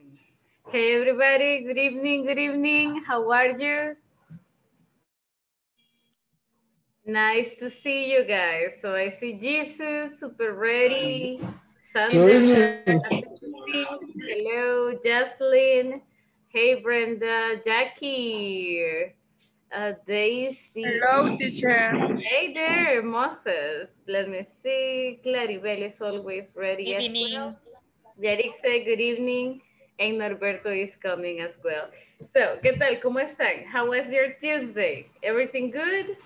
Hey everybody, good evening, good evening. How are you? Nice to see you guys. So I see Jesus, super ready. Sandra, happy to see you. Hello, Jocelyn. Hey Brenda, Jackie, Daisy. Hello, teacher. Hey there, Moses. Let me see. Claribel is always ready as well. Evening. Yarik said good evening. And Norberto is coming as well. So, ¿qué tal? ¿Cómo están? How was your Tuesday? Everything good?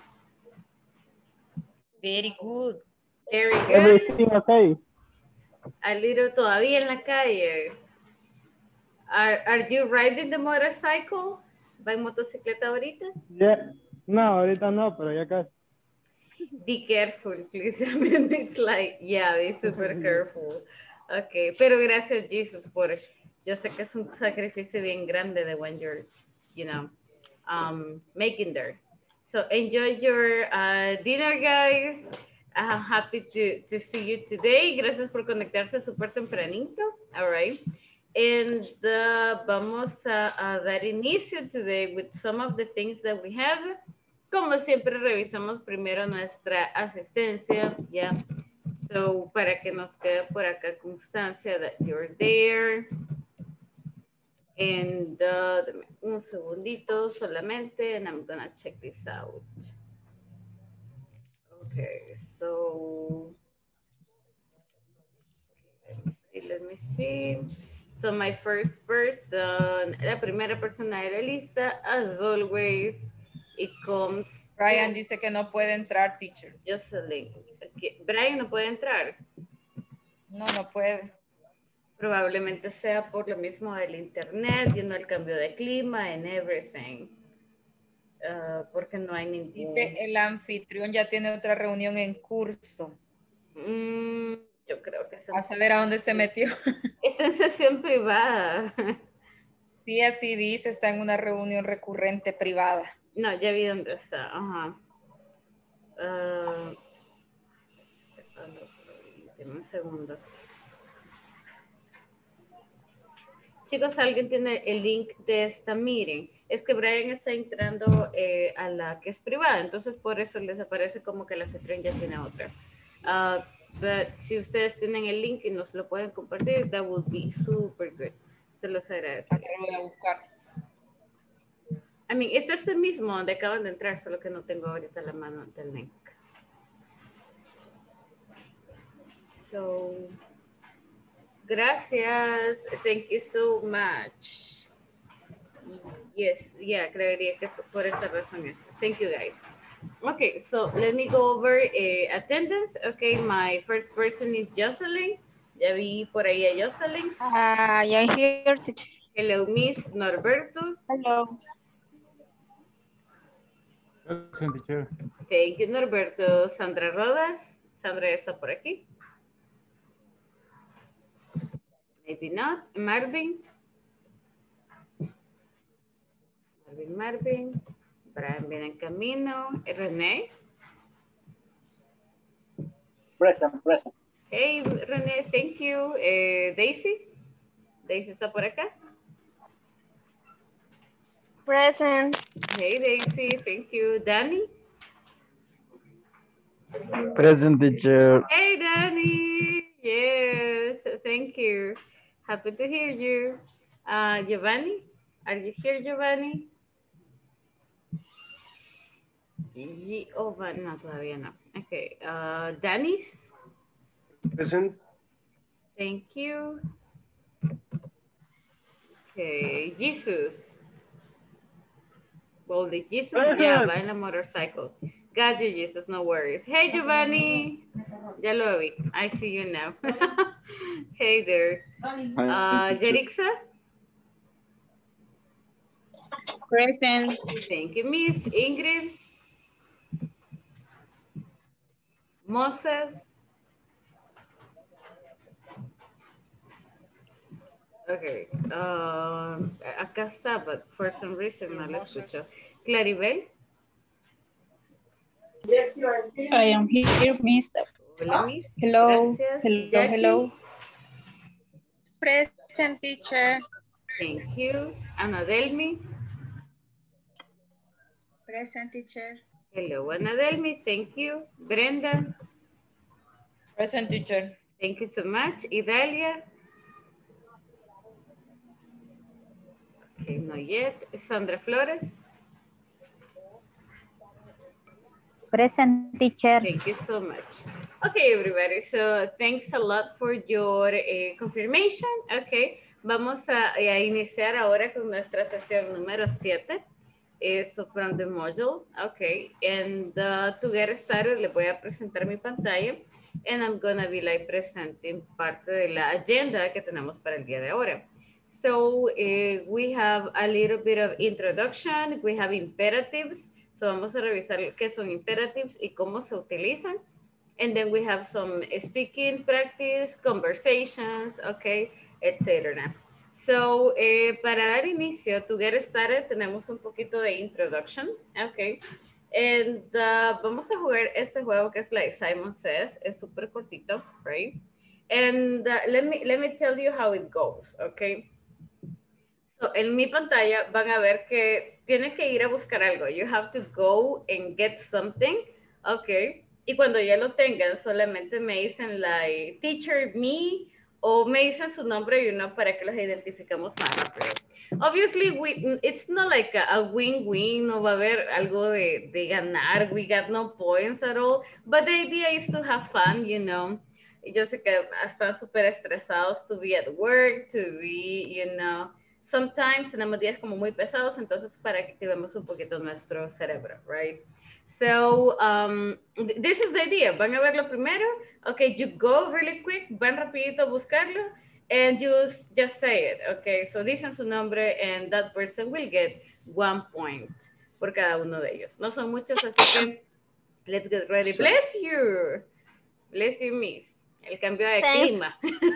Very good. Very good. Everything okay? A little todavía en la calle. Are you riding the motorcycle? ¿Va en motocicleta ahorita? Yeah. No, ahorita no, pero ya casi. Be careful, please. I mean, it's like, yeah, be super careful. Okay, pero gracias, Jesus, por... Yo sé que es un sacrificio bien grande de when you're, you know, making there. So enjoy your dinner, guys. Happy to see you today. Gracias por conectarse súper tempranito. All right. And vamos a dar inicio today with some of the things that we have. Como siempre, revisamos primero nuestra asistencia, ¿ya? So, para que nos quede por acá constancia that you're there. And dame un segundito solamente, and I'm gonna check this out. Okay, so let me see. So my first person, la primera persona de la lista, as always, it comes Brian dice que no puede entrar, teacher. Jocelyn. Brian no puede entrar. No, no puede. Probablemente sea por lo mismo del internet, y no el cambio de clima and everything. Porque no hay ningún... Dice el anfitrión ya tiene otra reunión en curso. Yo creo que a saber a dónde se metió. Está en sesión privada. Sí, así dice, está en una reunión recurrente privada. No, ya vi dónde está. Ajá. Deme un segundo. Chicos, ¿alguien tiene el link de esta meeting? Es que Brian está entrando a la que es privada, entonces por eso les aparece como que la anfitrión ya tiene otra. But si ustedes tienen el link y nos lo pueden compartir, that would be super good. Se los agradezco. Lo voy a buscar. I mean, este es el mismo donde acaban de entrar, solo que no tengo ahorita la mano del link. So, gracias. Thank you so much. Yes, yeah, creería que por esa razón es. Thank you, guys. Okay, so let me go over attendance. Okay, my first person is Jocelyn. Ya vi por ahí a Jocelyn. I'm here, teacher. Hello, Miss Norberto. Hello. Present, teacher. Thank you, Norberto. Sandra Rodas. Sandra está por aquí. Maybe not. Marvin. Marvin. Brian viene en camino. René. Present. Hey, René, thank you. Daisy. Daisy está por acá. Present. Hey, Daisy, thank you. Danny. Present, teacher. Hey, Danny. Yes, thank you. Happy to hear you. Giovanni, are you here, Giovanni? Giovanni, no, todavía no. Okay, Danis. Present. Thank you. Okay, Jesus. Well, the Jesus, yeah, va en la motorcycle. Got you, Jesus, no worries. Hey, Giovanni. Ya lo vi. I see you now. Hey there. Jerixa. Present. Thank you, Miss Ingrid. Moses. Okay. Acá está, but for some reason no lo escucho. Claribel. I am here, Miss. Hola, Miss. Hello. Gracias. Hello. Jackie. Hello. Present, teacher. Thank you. Anadelmi. Present, teacher. Hello, Anadelmi. Thank you. Brenda. Present teacher. Thank you so much. Idalia. Okay, not yet. Sandra Flores. Present teacher. Thank you so much. Okay, everybody. So thanks a lot for your confirmation. Okay, vamos a iniciar ahora con nuestra sesión número 7. So from the module. Okay, and to get started, le voy a presentar mi pantalla. And I'm gonna be like presenting parte de la agenda que tenemos para el día de ahora. So we have a little bit of introduction. We have imperatives. So vamos a revisar qué son imperatives y cómo se utilizan. And then we have some speaking practice, conversations, okay, etc. So para dar inicio, to get started, tenemos un poquito de introduction, okay. And vamos a jugar este juego que es like Simon Says, es súper cortito, right? And let me tell you how it goes, okay. So, en mi pantalla van a ver que tienen que ir a buscar algo. You have to go and get something. Ok. Y cuando ya lo tengan, solamente me dicen like teacher me o me dicen su nombre y para que los identificamos más rápido. Obviously, it's not like a win-win. No va a haber algo de ganar. We got no points at all. But the idea is to have fun, you know. Yo sé que están súper estresados to be at work, to be, you know. Sometimes tenemos días como muy pesados, entonces para que activemos un poquito nuestro cerebro, right? So, this is the idea. Van a verlo primero. Okay, you go really quick, van rapidito a buscarlo, and just say it, okay? So dicen su nombre, and that person will get 1 point por cada uno de ellos. No son muchos, así que let's get ready. Bless you. Bless you, miss. El cambio de clima.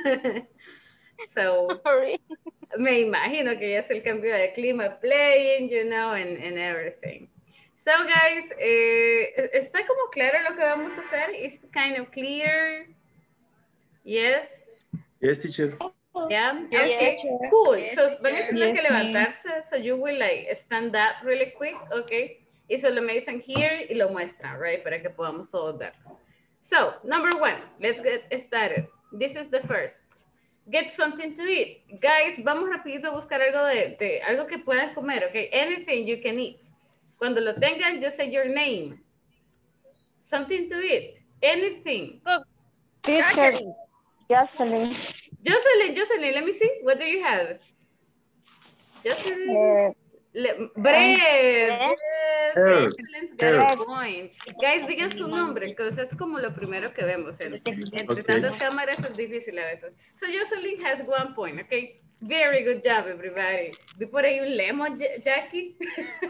So, Sorry. me imagino que ya es el cambio de clima, playing, you know, and everything. So, guys, ¿está como claro lo que vamos a hacer? Is kind of clear? Yes? Yes, teacher. Yeah? Yes, Okay, teacher. cool. Yes, So, van a teacher. tener que Yes, levantarse, so you will like stand up really quick, okay? Y solo me dicen here y lo muestran, right? Para que podamos todos verlos. So, number 1, let's get started. This is the first. Get something to eat. Guys, vamos rapidito a buscar algo de algo que puedan comer, okay? Anything you can eat. Cuando lo tengan, just say your name. Something to eat. Anything. Teacher, Jocelyn. Jocelyn, let me see. What do you have? Jocelyn. Bread. Yes. Excellent. Got a point. Guys, digan su nombre, que es como lo primero que vemos. Entre tantas cámaras es difícil a veces. So Jocelyn has 1 point, okay? Very good job, everybody. Vi por ahí un lemon, Jackie.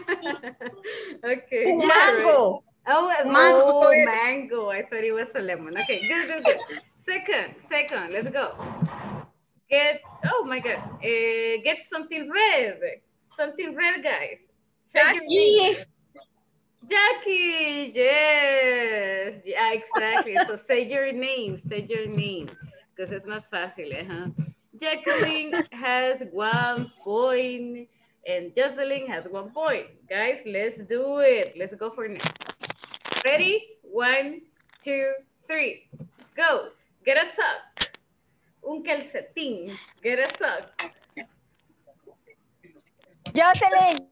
Okay. Mango. Oh, mango. I thought it was a lemon. Okay, good. Second, let's go. Oh my God. Get something red. Something red, guys. Jackie. Jackie, yes. Yeah, exactly. So say your name, because it's más fácil, huh? Jacqueline has 1 point, and Jocelyn has 1 point. Guys, let's do it. Let's go for next. Ready? 1, 2, 3. Go. Get a sock. Un calcetín. Get a sock. Jocelyn.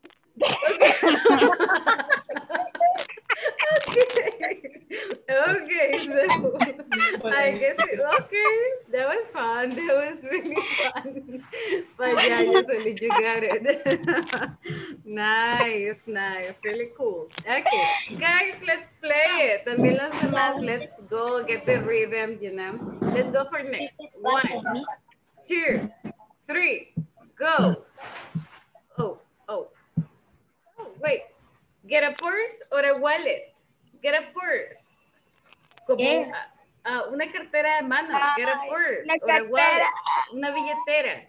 Okay, so I guess, okay, that was fun. That was really fun. But yeah, Jocelyn, you got it. Nice, really cool. Okay, guys, let's play it. También los demás, let's go get the rhythm, you know. Let's go for next. 1, 2, 3, go. Oh, wait. Get a purse or a wallet? Get a purse. Como una cartera de mano. Get a purse or a wallet. Una billetera.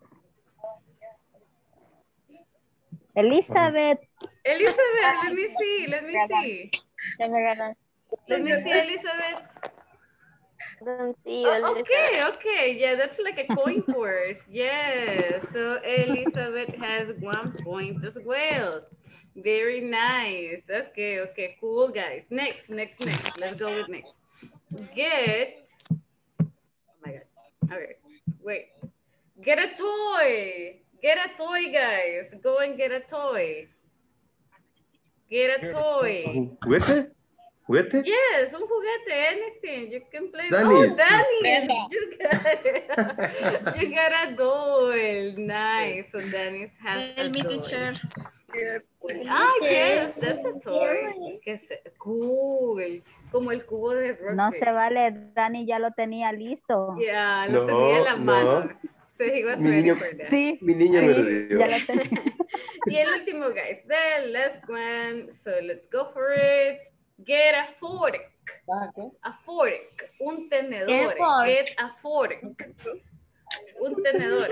Elizabeth. Let me see. Let me see, Elizabeth. Don't see you, Oh, Elizabeth. okay. Yeah, that's like a coin purse. Yes. So Elizabeth has 1 point as well. Very nice. Okay. Cool, guys. Next. Let's go with next. Get. Oh my God. Okay. Wait. Get a toy. Get a toy, guys. Go and get a toy. Get a toy. ¿Juguete? ¿Juguete? Yes, un juguete, anything. You can play. Dennis. Oh, Danny, Brenda. you got it. You got a doll. Nice. So Dennis has a Tell me, doll. teacher. Ah, yes, that's a toy. Cool. Como el cubo de rugby. No se vale, Dani ya lo tenía listo. Yeah, lo No, tenía en la mano. no. So he was Mi ready niño- for that. Sí, Mi niña me lo sí, dio. ya lo tenía. Y el último, guys. The last one. So let's go for it. Get a fork. A fork. Un tenedor. ¿Qué fork? Get a fork. Un tenedor.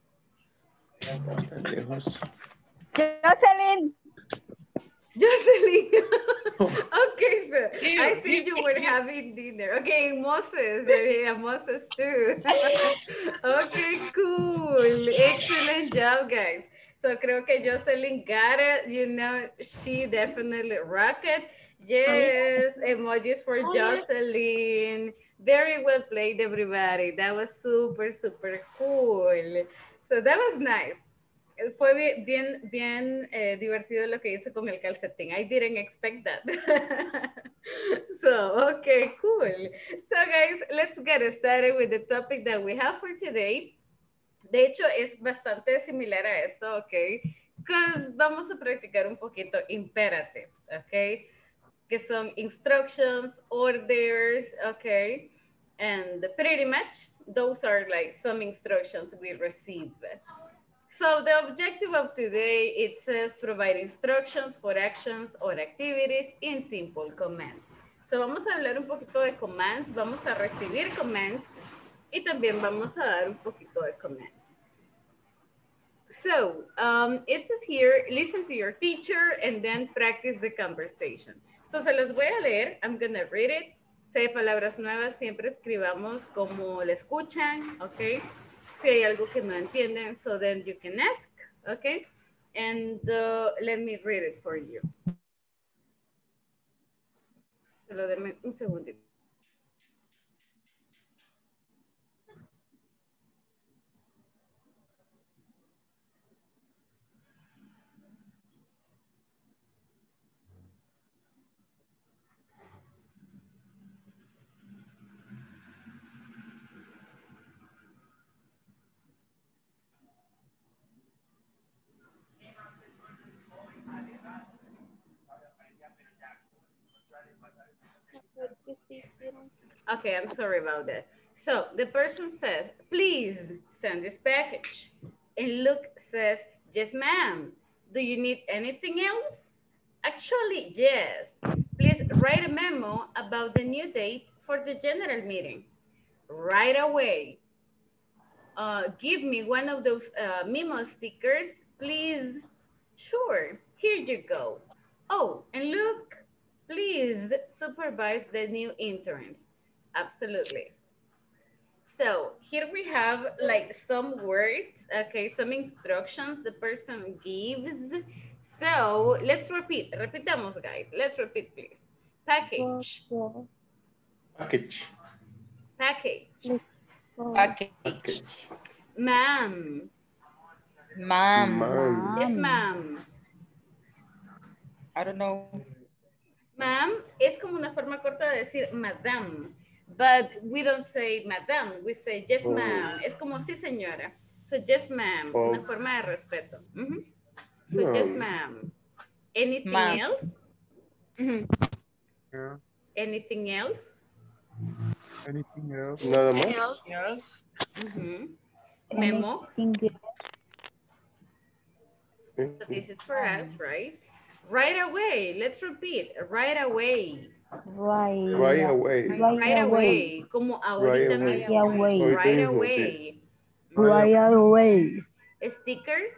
Está lejos. Jocelyn, Jocelyn. Okay, so I think you were having dinner. Okay, Moses. Yeah, Moses too. Okay, cool. Excellent job, guys. So creo que Jocelyn got it. You know, she definitely rocked it. Yes, emojis for Jocelyn. Very well played, everybody. That was super cool. So that was nice. Fue bien divertido lo que hizo con el calcetín. I didn't expect that. So, okay, cool. So, guys, let's get started with the topic that we have for today. De hecho, es bastante similar a esto, ok? Because vamos a practicar un poquito imperatives, ok? Que son instructions, orders, ok? And pretty much, those are like some instructions we receive. So the objective of today, it says provide instructions for actions or activities in simple commands. So vamos a hablar un poquito de commands, vamos a recibir commands y también vamos a dar un poquito de commands. So it says here, listen to your teacher and then practice the conversation. So se los voy a leer, I'm gonna read it. Si hay palabras nuevas, siempre escribamos como la escuchan, ok? Si hay algo que no entienden, so then you can ask, okay? And let me read it for you. Solo denme un segundito. Okay, I'm sorry about that. So the person says, please send this package. And Luke says, yes, ma'am. Do you need anything else? Actually, yes. Please write a memo about the new date for the general meeting. Right away. Give me one of those memo stickers, please. Sure, here you go. Oh, and look, please supervise the new interns. Absolutely. So here we have like some words, okay, some instructions the person gives. So let's repeat. Repitamos, guys. Let's repeat, please. Package. Package. Package. Package. Ma'am. Ma'am. Yes, ma'am. I don't know. Ma'am es como una forma corta de decir madame. But we don't say madame, we say yes, ma'am. Es como sí, señora. So, yes, ma'am. Una forma de respeto. So, yes, ma'am. Anything else? Yeah. Anything else? Anything else? Nada más. Memo. Anything So this is for us, right? Right away. Let's repeat. Right away. right Right away. Right away. Como ahorita Right mismo. away. Right Ahorita mismo, away. right away. Stickers.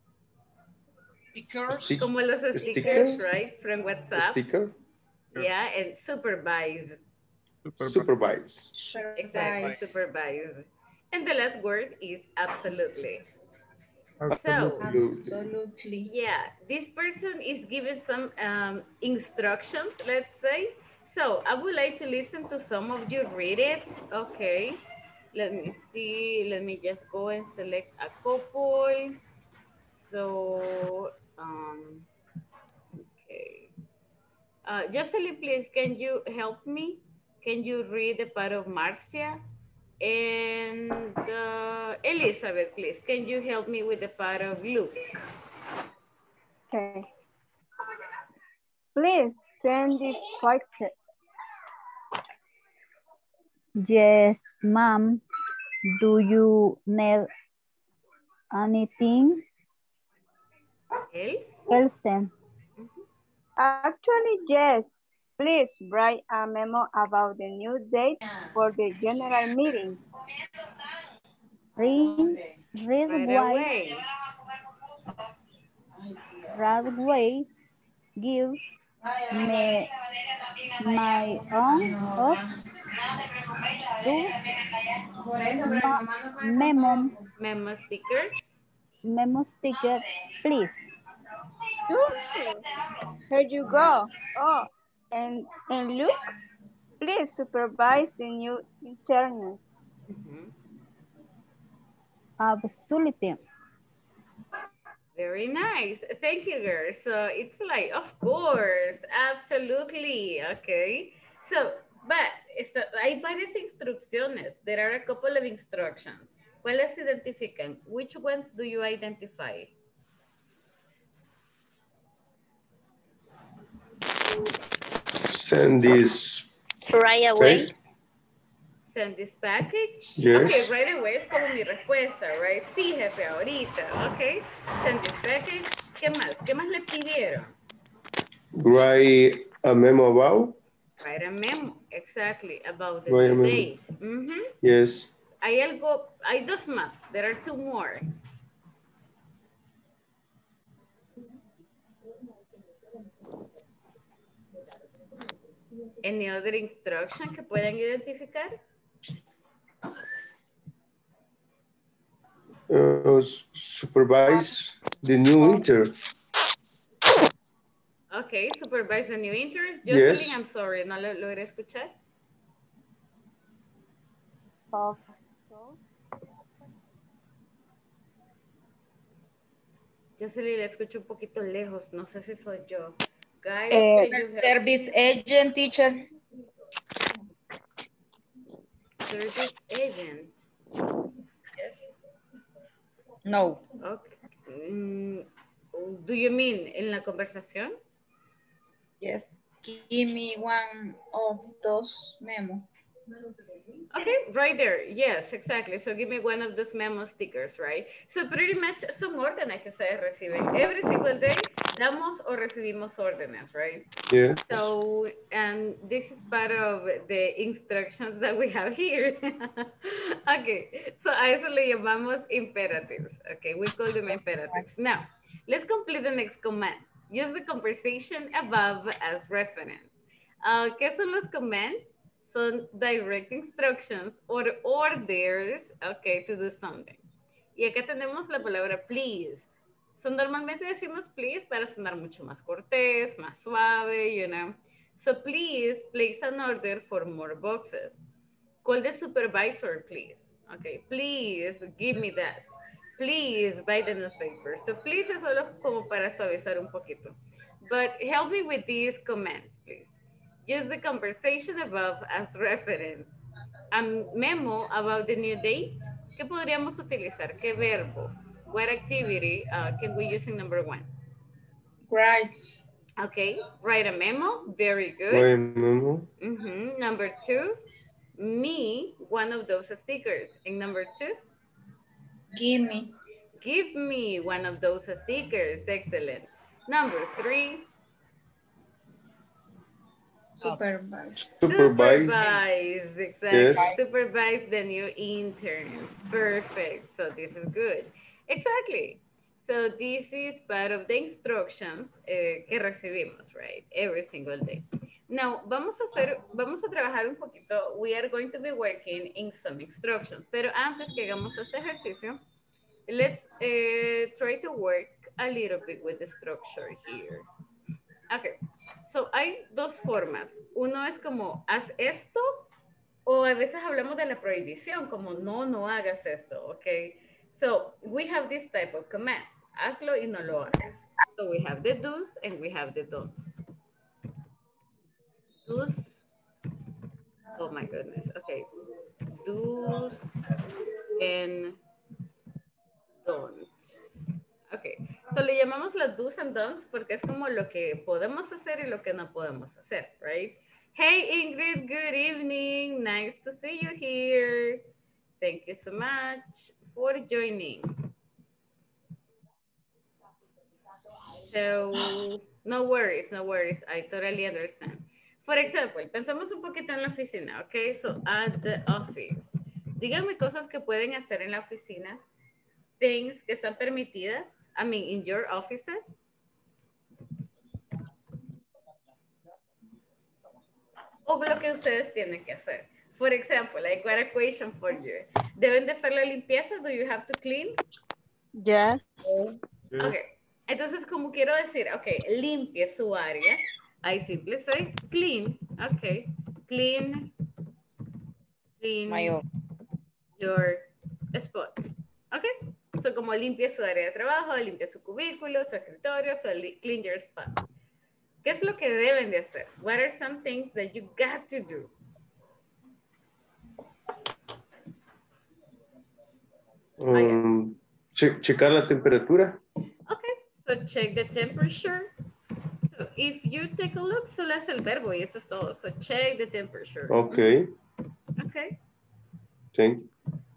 Stick- Como los stickers, right? From WhatsApp. Sticker. Yeah, and supervise. Supervise. Exactly, supervise. And the last word is absolutely. So, Absolutely. yeah, this person is given some instructions, let's say. So, I would like to listen to some of you read it. Okay, let me see. Let me just go and select a couple. So, okay. Jocelyn, please, can you help me? Can you read the part of Marcia? And Elizabeth, please, can you help me with the part of Luke? Okay. Please send this packet. Yes, ma'am. Do you need anything Else? else? Actually, yes. Please write a memo about the new date for the general meeting. Right away, give me my own of Memo stickers. memo sticker, please. Sure. Here you go. Oh, and look, please supervise the new interns. Absolutely. Very nice. Thank you, girls. So it's like, of course, absolutely. Okay. So, but hay varias instrucciones. There are a couple of instructions. ¿Cuáles se identifican? Which ones do you identify? Send this right away. Send this package. Yes. Okay, right away es como mi respuesta, right? Sí, jefe, ahorita. Ok. Send this package. ¿Qué más? ¿Qué más le pidieron? Write a memo about. Write a memo, exactly, about the Write a due memo. date. Yes. Hay dos más. There are two more. Any other instruction que puedan identificar? Supervise the new intern. Okay, supervise the new interns. Yes. Jocelyn, I'm sorry, no lo logré escuchar. Jocelyn, la escucho un poquito lejos. No sé si soy yo. Guys, Service agent, teacher. Service agent. Yes. No. Okay. Do you mean en la conversación? Yes. Give me one of those memo. Okay, right there. Yes, exactly. So give me one of those memo stickers, right? So pretty much son órdenes que ustedes reciben. Every single day damos o recibimos órdenes, right? Yes. So, and this is part of the instructions that we have here. Okay, so a eso le llamamos imperatives. Okay, we call them imperatives. Now, let's complete the next commands. Use the conversation above as reference. ¿Qué son los commands? Son direct instructions or orders, okay, to do something. Y acá tenemos la palabra please. So normalmente decimos please para sonar mucho más cortés, más suave, you know. So please place an order for more boxes. Call the supervisor, please. Okay, please give me that. Please buy the newspaper. So please es solo como para suavizar un poquito. But help me with these commands, please. Use the conversation above as reference. A memo about the new date. ¿Qué podríamos utilizar? ¿Qué verbo? What activity can we use in number one? Right. Okay, write a memo. Very good. Write a memo. Number two, me one of those stickers. And number two? Give me. Give me one of those stickers. Excellent. Number three. Supervise. Supervise, exactly. Yes. Supervise the new interns. Perfect. So this is good. Exactly. So this is part of the instructions que recibimos, right? Every single day. Now, vamos a trabajar un poquito. We are going to be working in some instructions. Pero antes que hagamos este ejercicio, let's try to work a little bit with the structure here. Okay, so hay dos formas. Uno es como, haz esto, o a veces hablamos de la prohibición, como no hagas esto, okay? So, we have this type of commands. Hazlo y no lo hagas. So, we have the do's and we have the don'ts. Do's, oh my goodness, okay. Do's and don'ts. Okay, so le llamamos las do's and don'ts porque es como lo que podemos hacer y lo que no podemos hacer, right? Hey Ingrid, good evening. Nice to see you here. Thank you so much for joining. So, no worries. I totally understand. For example, pensamos un poquito en la oficina, okay? So, at the office. Díganme cosas que pueden hacer en la oficina. Things que están permitidas. I mean, in your offices. O lo que ustedes tienen que hacer. For example, I got a question for you. ¿Deben de hacer la limpieza? Do you have to clean? Yes. Okay. Entonces, como quiero decir, okay, limpie su área. I simply say clean. Okay. Clean your spot. Okay. So, como limpie su área de trabajo, limpie su cubículo, su escritorio, so clean your spot. ¿Qué es lo que deben de hacer? What are some things that you got to do? Checar la temperatura. Okay, so check the temperature. So if you take a look, solo es el verbo y eso es todo. So check the temperature. Okay. Okay. Thank you.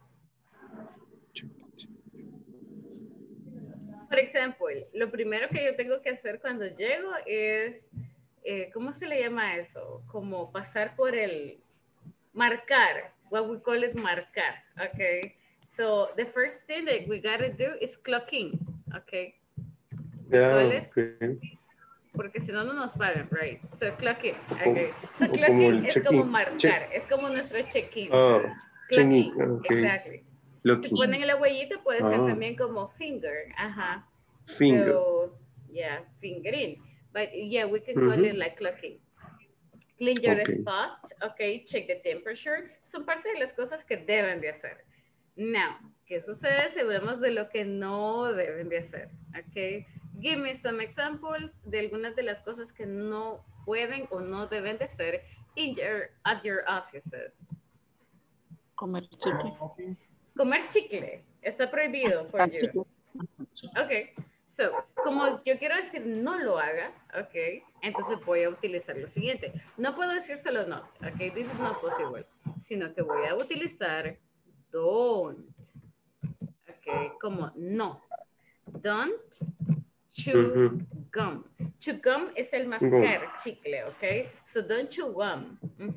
Por ejemplo, lo primero que yo tengo que hacer cuando llego es, ¿cómo se le llama eso? Como pasar por el marcar. What we call it marcar. Okay. So the first thing that we gotta do is clock in. Okay. Yeah, okay. Porque si no, no nos pagan, right? So clock in. Okay. So clock in es como marcar. Es como nuestro check-in. Check-in. Okay. Exactly. Looking. Si ponen la huellita puede ser también como finger. Ajá. Finger. So, yeah, finger in. But yeah, we can call it like clocking. Clean your spot. Okay, check the temperature. Son parte de las cosas que deben de hacer. Now, ¿qué sucede si hablamos de lo que no deben de hacer? Okay. Give me some examples de algunas de las cosas que no pueden o no deben de hacer at your offices. Comer chicle. Comer chicle está prohibido for you. Ok, so, como yo quiero decir no lo haga, ok, entonces voy a utilizar lo siguiente. No puedo decir solo no, ok, this is not possible, sino que voy a utilizar don't, ok, como no. Don't chew gum. Chew gum es el mascar chicle, ok, so don't chew gum.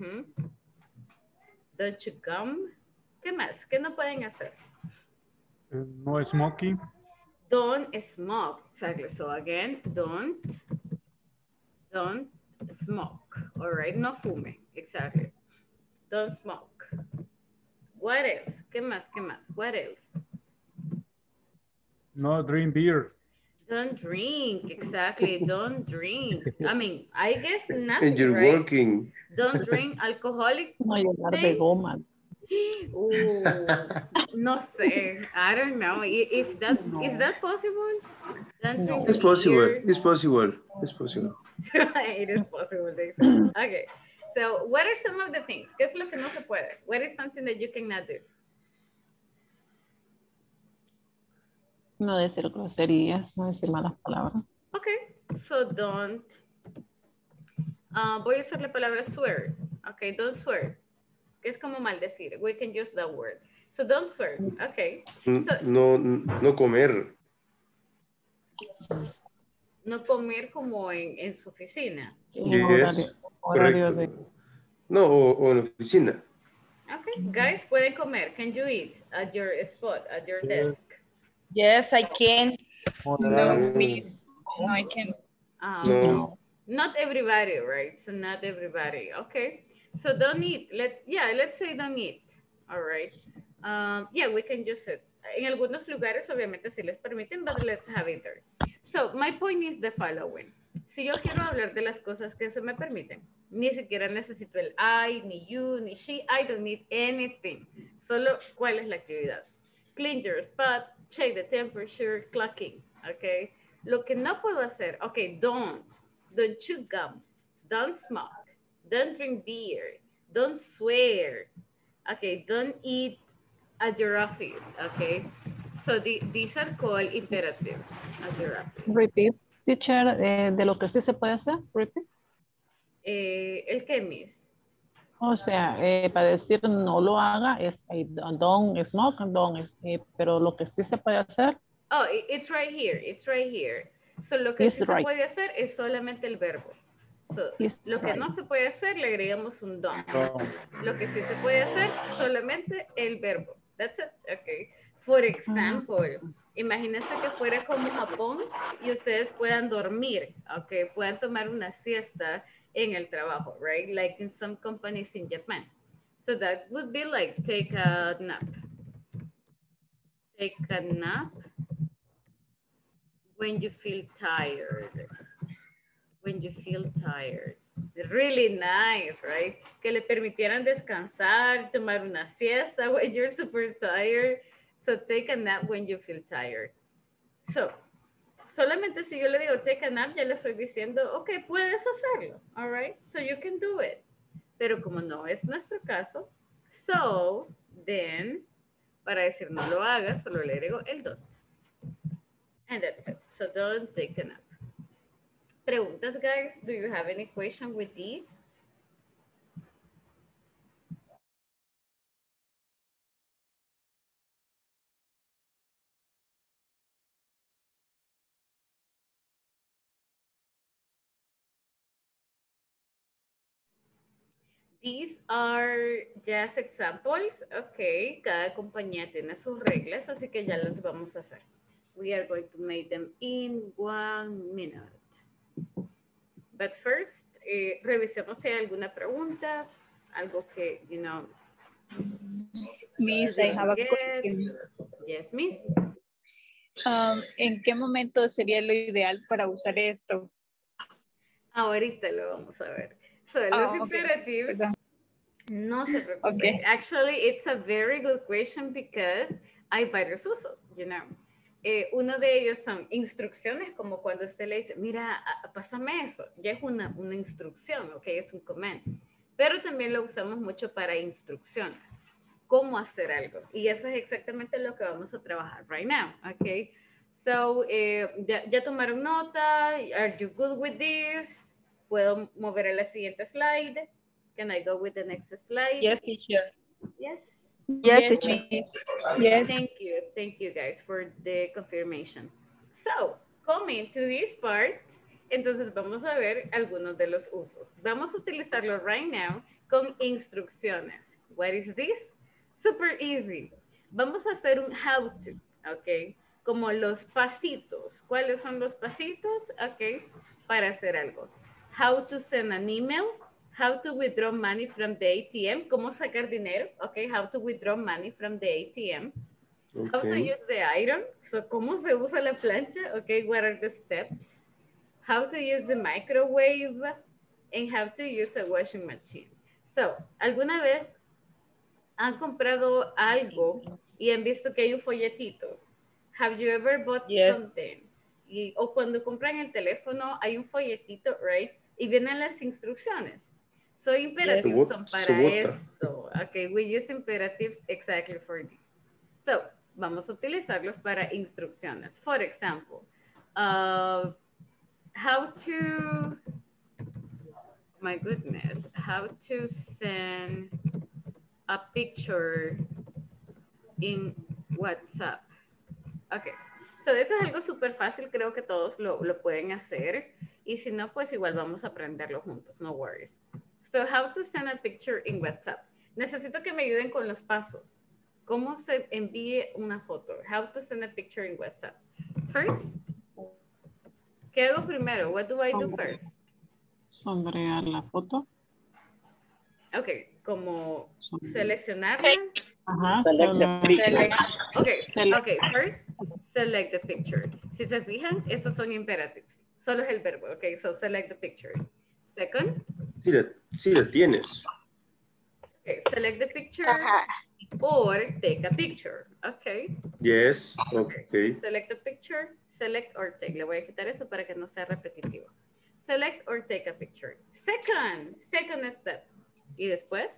Don't chew gum. ¿Qué más? ¿Qué no pueden hacer? No smoking. Don't smoke. Exactly. So again, don't smoke. All right. No fume. Exactly. Don't smoke. What else? ¿Qué más? ¿Qué más? What else? No drink beer. Don't drink. Exactly. Don't drink. I mean, I guess nothing, And you're right? working. Don't drink alcoholic No llenar de goma. No sé. I don't know. If that is that possible? It's possible. It's possible. It's possible. It is possible. Okay. So, what are some of the things? ¿Qué es lo que no se puede? What is something that you cannot do? No decir groserías, no decir malas palabras. Okay. So, don't. Voy a usar la palabra swear. Okay, don't swear. Es como maldecir. We can use that word. So don't swear. Okay. So, no comer. No comer como en su oficina. Yes. Correcto. No, o en oficina. Okay. Guys, pueden comer. Can you eat at your spot, at your desk? Yes, I can. No, please. No, I can't. No. Not everybody, right? So not everybody. Okay. So don't eat. Let's say don't eat. All right. Yeah, we can use it. En algunos lugares, obviamente, sí les permiten, but let's have it there. So my point is the following. Si yo quiero hablar de las cosas que se me permiten, ni siquiera necesito el I, ni you, ni she. I don't need anything. Solo cuál es la actividad. Clean your spot, check the temperature, clocking. Okay. Lo que no puedo hacer, okay, don't chew gum, don't smoke, don't drink beer, don't swear, okay, don't eat at your office, okay? So these are called imperatives at your office. Repeat, teacher, de lo que sí se puede hacer, repeat. ¿El qué, Miss? O sea, para decir no lo haga es don't smoke, pero lo que sí se puede hacer. Oh, it's right here, So lo que sí se puede hacer es solamente el verbo. So, lo que no se puede hacer, le agregamos un don't. Lo que sí se puede hacer, solamente el verbo. That's it, okay. For example, imagínense que fuera como Japón y ustedes puedan dormir, okay, puedan tomar una siesta en el trabajo, right? Like in some companies in Japan. So that would be like take a nap. Take a nap when you feel tired. When you feel tired. Really nice, right? Que le permitieran descansar, tomar una siesta when you're super tired. So take a nap when you feel tired. So, solamente si yo le digo take a nap, ya le estoy diciendo, ok, puedes hacerlo, all right? So you can do it. Pero como no es nuestro caso, so then, para decir no lo hagas, solo le agrego el don't. And that's it. So don't take a nap. Preguntas, guys? Do you have any question with these? These are just examples. Okay, cada compañía tiene sus reglas, así que ya las vamos a hacer. We are going to make them in 1 minute. But first, revisemos si hay alguna pregunta, algo que, you know. Miss, I have a question. Yes, Miss. ¿En qué momento sería lo ideal para usar esto? Ahorita lo vamos a ver. So, los imperativos, no se preocupe. Okay. Actually, it's a very good question because hay varios usos, you know. Uno de ellos son instrucciones, como cuando usted le dice, mira, pásame eso. Ya es una instrucción, ok, es un command. Pero también lo usamos mucho para instrucciones. Cómo hacer algo. Y eso es exactamente lo que vamos a trabajar right now, ok. So, ya tomaron nota. Are you good with this? ¿Puedo mover a la siguiente slide? Can I go with the next slide? Yes, teacher. Yes. Yes, Miss. Yes. Thank you guys for the confirmation. So, coming to this part, entonces vamos a ver algunos de los usos. Vamos a utilizarlo right now con instrucciones. What is this? Super easy. Vamos a hacer un how to, ok, como los pasitos. ¿Cuáles son los pasitos? Ok, para hacer algo. How to send an email. How to withdraw money from the ATM. Cómo sacar dinero. Okay, how to withdraw money from the ATM. Okay. How to use the iron. So, cómo se usa la plancha. Okay, what are the steps? How to use the microwave. And how to use a washing machine. So, ¿alguna vez han comprado algo y han visto que hay un folletito? Have you ever bought something? O cuando compran el teléfono hay un folletito, right? Y vienen las instrucciones. So imperatives son para esto. Okay, we use imperatives exactly for this. So, vamos a utilizarlos para instrucciones. For example, how to, my goodness, how to send a picture in WhatsApp. Okay, so eso es algo súper fácil, creo que todos lo pueden hacer. Y si no, pues igual vamos a aprenderlo juntos, no worries. So, how to send a picture in WhatsApp. Necesito que me ayuden con los pasos. ¿Cómo se envíe una foto? How to send a picture in WhatsApp. First, ¿qué hago primero? What do I do first? Sombrear la foto. Ok, como Sombrear. seleccionarla. Ajá. Okay, Select. okay, first select the picture. Si se fijan, esos son imperatives. Solo es el verbo. Okay, so select the picture. Second, Sí la tienes. okay, select the picture or take a picture. Okay. Yes. Okay. Select the picture, select or take. Le voy a quitar eso para que no sea repetitivo. Select or take a picture. Second step. Y después,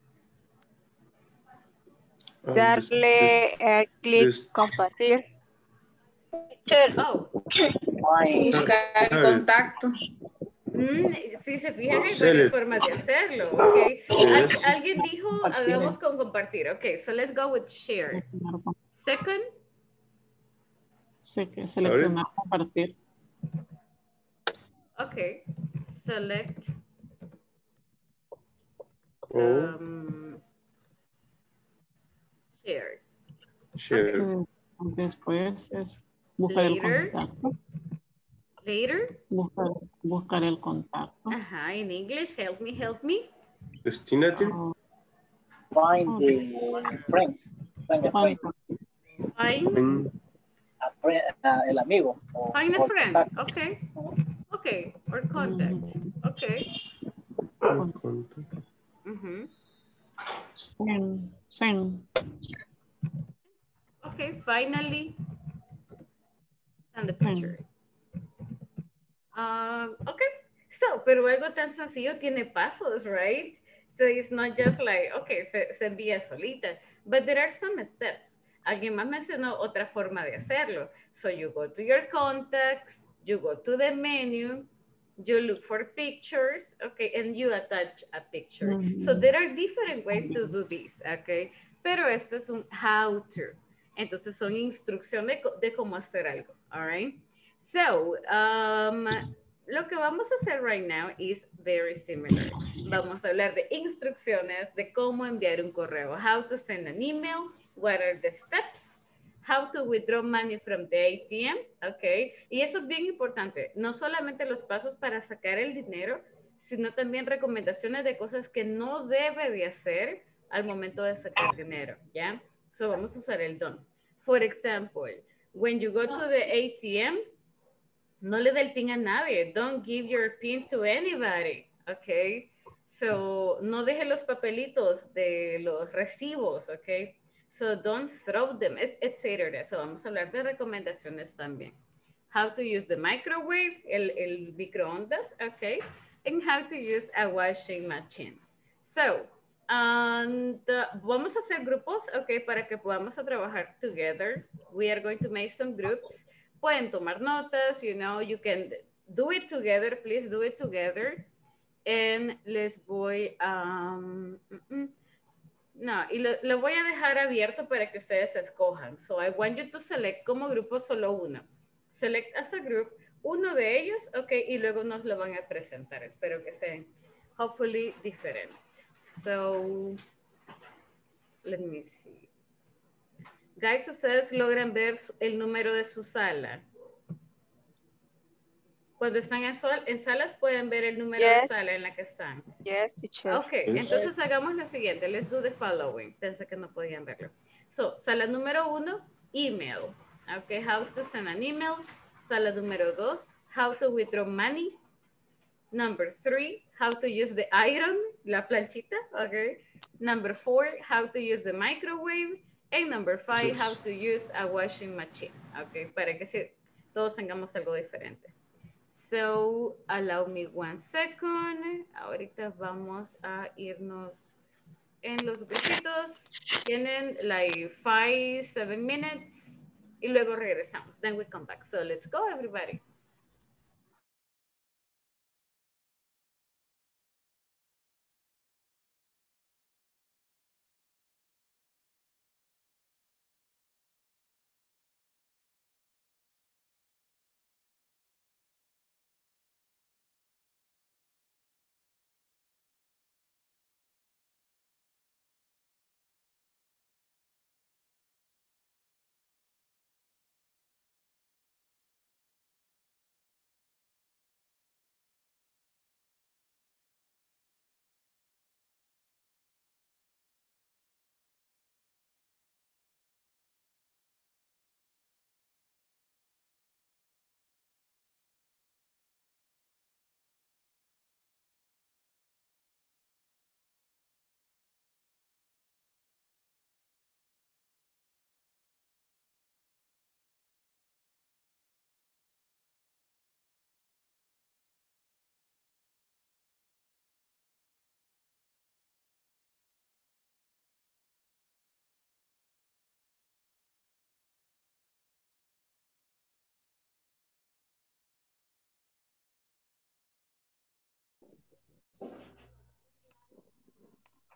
Darle clic compartir. oh, Buscar el contacto. si se fijan, hay Select. varias formas de hacerlo, ok. Yes. Alguien dijo, hagamos con compartir, ok. So let's go with share. Second, Seleccionar, compartir. ok. Select. Share. Share. Okay. Después es buscar el contacto. Later. Buscar el contacto. Ajá, in English, help me. Destinative. Find the friends. Find a friend. Find. El amigo. Find a friend, okay. Okay, or contact, okay. Send. Okay, finally, send the picture. Okay, so, pero algo tan sencillo tiene pasos, right? So it's not just like, okay, se envía solita, but there are some steps. Alguien más mencionó otra forma de hacerlo. So you go to your contacts, you go to the menu, you look for pictures, okay, and you attach a picture. So there are different ways to do this, okay? Pero esto es un how to. Entonces son instrucciones de cómo hacer algo, all right? So, lo que vamos a hacer right now is very similar. Vamos a hablar de instrucciones de cómo enviar un correo. How to send an email, what are the steps, how to withdraw money from the ATM, ok. Y eso es bien importante. No solamente los pasos para sacar el dinero, sino también recomendaciones de cosas que no debe de hacer al momento de sacar dinero, ¿ya? So vamos a usar el don. For example, when you go to the ATM, no le dé el PIN a nadie. Don't give your PIN to anybody, ok. So no deje los papelitos de los recibos, ok. So don't throw them, etc. So vamos a hablar de recomendaciones también. How to use the microwave, el microondas, okay. And how to use a washing machine. So, vamos a hacer grupos, okay, para que podamos a trabajar together. We are going to make some groups. Pueden tomar notas, you know, you can do it together, please do it together. And les voy a... No, y lo voy a dejar abierto para que ustedes escojan. So I want you to select como grupo solo uno. Select as a group, uno de ellos, ok, y luego nos lo van a presentar. Espero que sean hopefully different. So, let me see. Guys, ¿ustedes logran ver el número de su sala? Cuando están en salas pueden ver el número de sala en la que están. Yes, teacher. Ok, entonces hagamos lo siguiente. Let's do the following. Pensé que no podían verlo. So, sala número 1, email. Ok, how to send an email. Sala número 2, how to withdraw money. Number 3, how to use the iron, la planchita. Ok. Number 4, how to use the microwave. And number 5, how to use a washing machine. Ok, para que todos tengamos algo diferente. So, allow me 1 second. Ahorita vamos a irnos en los grupitos. Tienen like 5, 7 minutes. Y luego regresamos. Then we come back. So, let's go, everybody.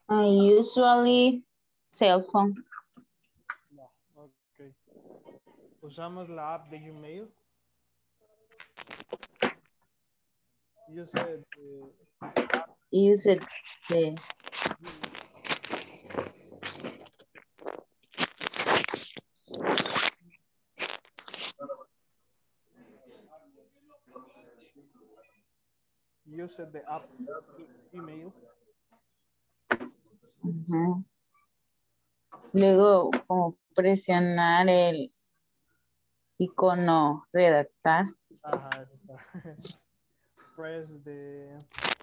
Usually cell phone. No, ok. Usamos la app de Gmail. Use Use it the the app Gmail. Ujú. Luego, como presionar el icono redactar. Ajá, eso está. Press the...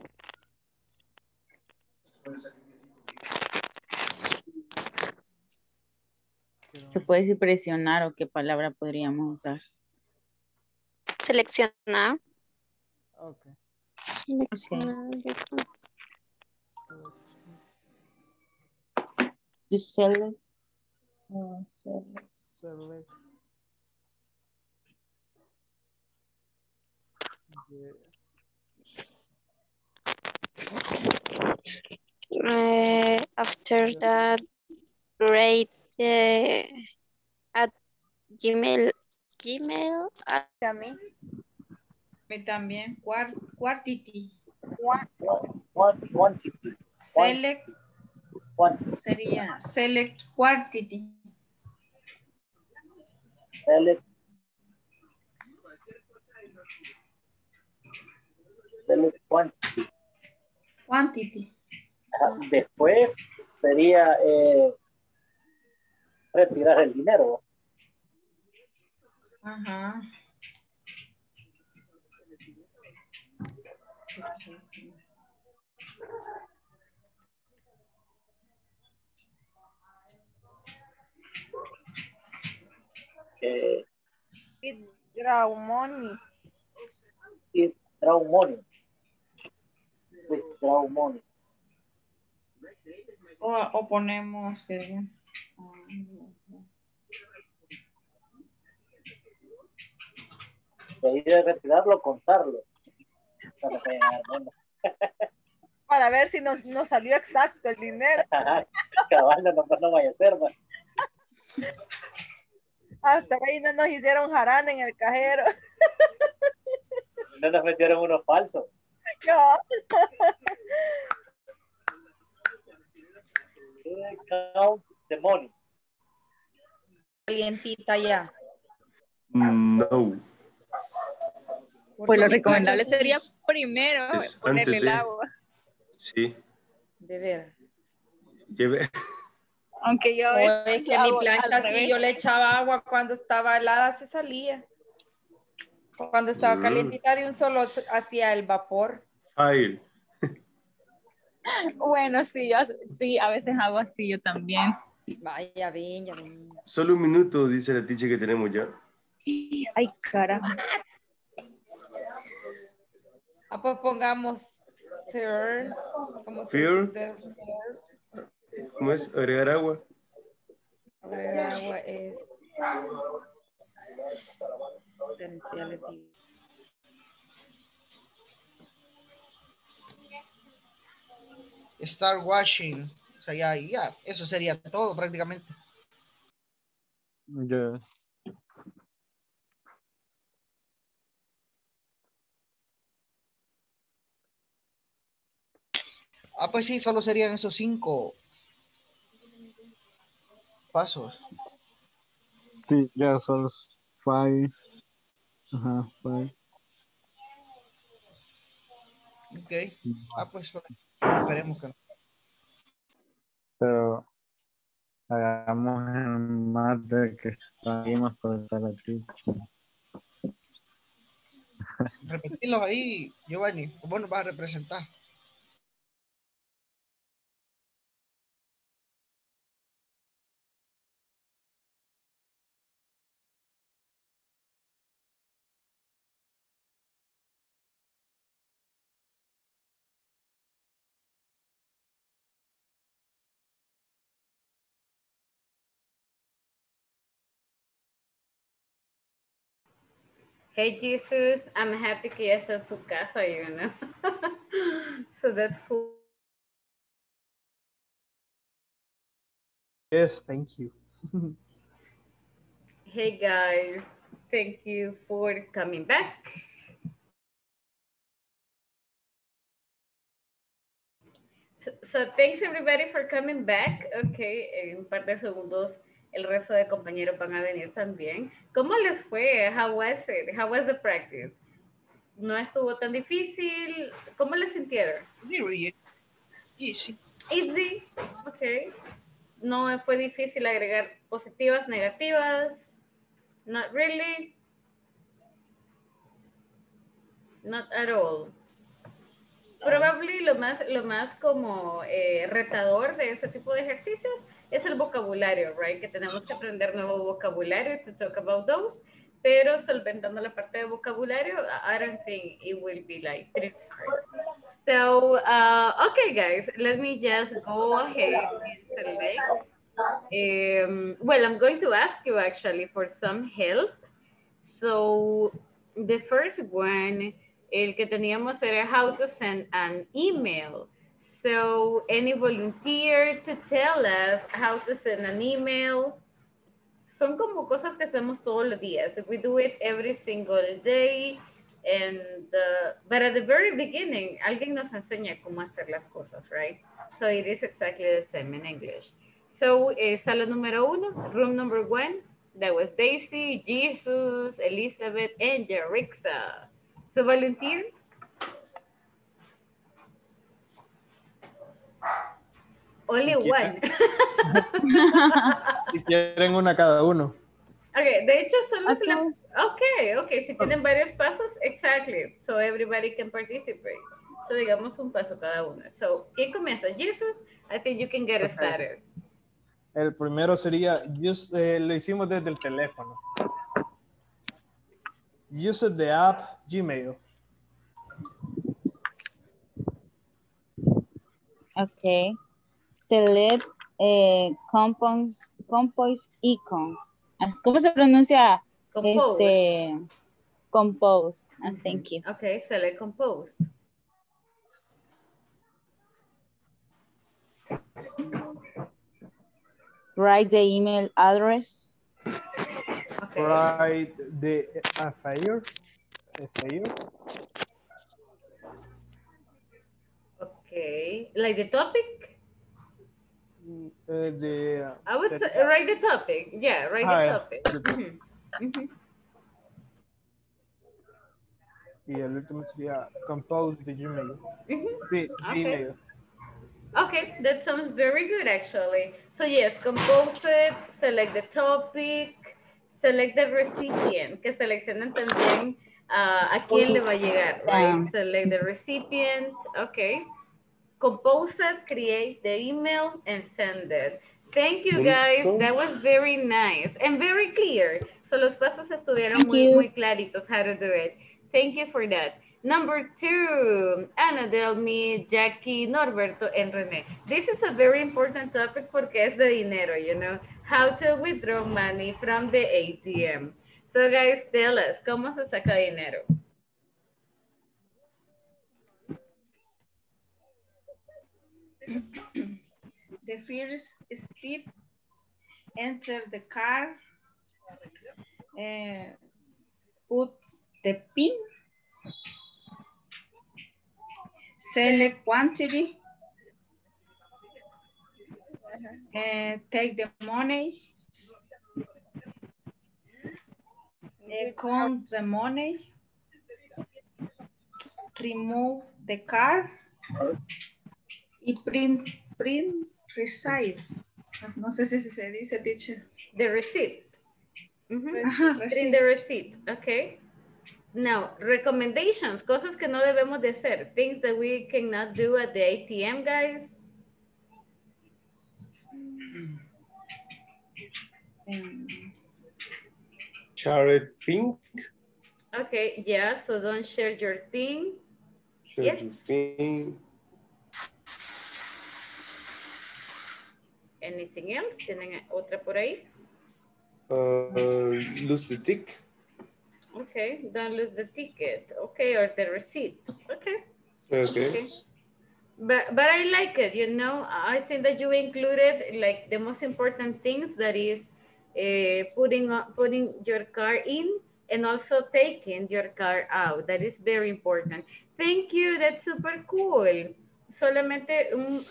Se puede decir presionar o qué palabra podríamos usar. Seleccionar. Ok. Seleccionar. You select. Select After that, rate at Gmail. A mí también. Quantity. Quantity. Select Quantity. sería select quantity. Select quantity. Quantity. Después sería retirar el dinero. Ajá. Withdraw money. Withdraw money. Withdraw money. O ponemos De ahí de retirarlo, contarlo. Para que, bueno. Para ver si nos salió exacto el dinero. Cabal, no vaya a ser, man. Hasta ahí no nos hicieron jarana en el cajero. No nos metieron unos falsos. No. Count the money. Calientita ya. No. Pues lo recomendable sería primero Es ponerle antes el de. agua. Sí. De ver. Lleve. Aunque yo a O veces es que mi hago plancha, al si revés. yo le echaba agua cuando estaba helada, se salía. Cuando estaba calientita de un solo hacía el vapor. File. Bueno, sí, sí, a veces hago así yo también. Vaya, bien, ya ven. Solo un minuto, dice la teacher que tenemos ya. Ay, caramba. Pues pongamos third. ¿Cómo se Fear. dice? ¿Cómo es? Agregar agua. Agregar agua es potenciality. Start washing. O sea, ya, eso sería todo prácticamente. Yes. Pues sí, solo serían esos 5 pasos. Sí, ya son 5. Ajá, 5. Ok. Pues esperemos que no. Pero hagamos en más de que salimos por estar aquí. Repetirlos ahí, Giovanni. Vos nos vas a representar. Hey Jesus, I'm happy que ya está en su casa, you know. So that's cool. Yes, thank you. Hey guys, thank you for coming back. So thanks everybody for coming back. Okay, en un par de segundos el resto de compañeros van a venir también. ¿Cómo les fue? How was it? How was the practice? ¿No estuvo tan difícil? ¿Cómo les sintieron? Easy. Easy, ok. ¿No fue difícil agregar positivas, negativas? Not really. Not at all. Probablemente lo más como retador de este tipo de ejercicios es el vocabulario, right? Que tenemos que aprender nuevo vocabulario to talk about those, pero solventando la parte de vocabulario, I don't think it will be like pretty hard. So, okay guys, let me just go ahead and select. Well, I'm going to ask you actually for some help. So, the first one, el que teníamos era how to send an email. So, any volunteer to tell us how to send an email? Son como cosas que hacemos todos los días. We do it every single day. And, but at the very beginning, alguien nos enseña cómo hacer las cosas, right? So, it is exactly the same in English. So, sala número 1, room number 1. That was Daisy, Jesus, Elizabeth, and Jerixa. So volunteers? Only one. Si quieren una cada uno. Okay, de hecho solo es la... Okay, si tienen varios pasos, exactly. So everybody can participate. So digamos un paso cada uno. So, ¿quién comienza? Jesus, I think you can get started. El primero sería, lo hicimos desde el teléfono. Use the app Gmail. Okay. Select compose icon. ¿Cómo se pronuncia? Compose. Compose. Thank you. Okay, select compose. Write the email address. Okay. Write the affair. Okay, like the topic? I would say write the topic. Yeah, write the topic. Y el último sería compose the Gmail. The email. Okay, that sounds very good actually. So yes, compose it, select the topic, select the recipient, que seleccionen también a quién le va a llegar, right? Select the recipient, okay. Compose it, create the email, and send it. Thank you guys, that was very nice and very clear. So los pasos estuvieron muy claritos how to do it. Thank you for that. Number 2, Ana, Delmi, Jackie, Norberto, and Rene. This is a very important topic porque es de dinero, you know, how to withdraw money from the ATM. So guys, tell us, ¿cómo se saca dinero? The first step, enter the card, put the PIN, select quantity, take the money, count the money, remove the card, y print receipt. No sé si se dice, teacher. The receipt. Print the receipt, okay. Now, recommendations, cosas que no debemos de hacer, things that we cannot do at the ATM, guys. Share it pink. Okay, yeah, so don't share your thing. Share your thing. Anything else? ¿Tienen otra por ahí? Lose the tick. Okay, don't lose the ticket. Okay, or the receipt. Okay. Okay. But I like it, you know. I think that you included like the most important things, that is putting your car in and also taking your car out. That is very important. Thank you, that's super cool. Solamente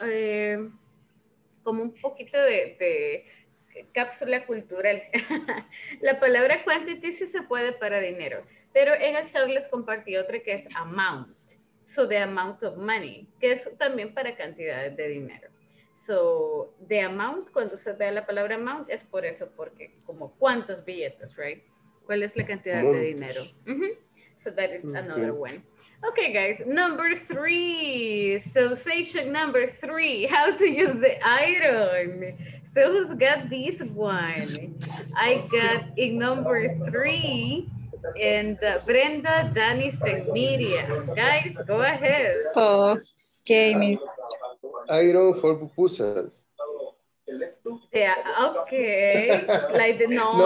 como un poquito de cápsula cultural. La palabra quantity sí se puede para dinero, pero en el chat les compartí otra que es amount. So, the amount of money, que es también para cantidades de dinero. So, the amount, cuando se vea la palabra amount, es por eso, porque como cuántos billetes, right? ¿Cuál es la cantidad de dinero? So, that is another one. Okay, guys, number 3. So, session number 3, how to use the iron. So, who's got this one? I got in number 3, and Brenda, Danis, and Miriam. Guys, go ahead. Okay, Miss. Iron for pupusas. Yeah, okay. Like the no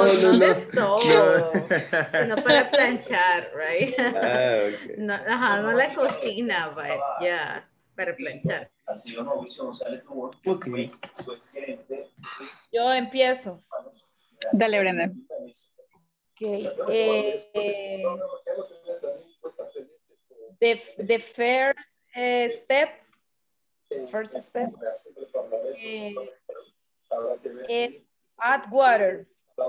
para planchar, right? Okay. No, ajá, no la cocina, but yeah, para planchar. Okay. Yo empiezo. Dale, Brenda. Okay. The first step is add water.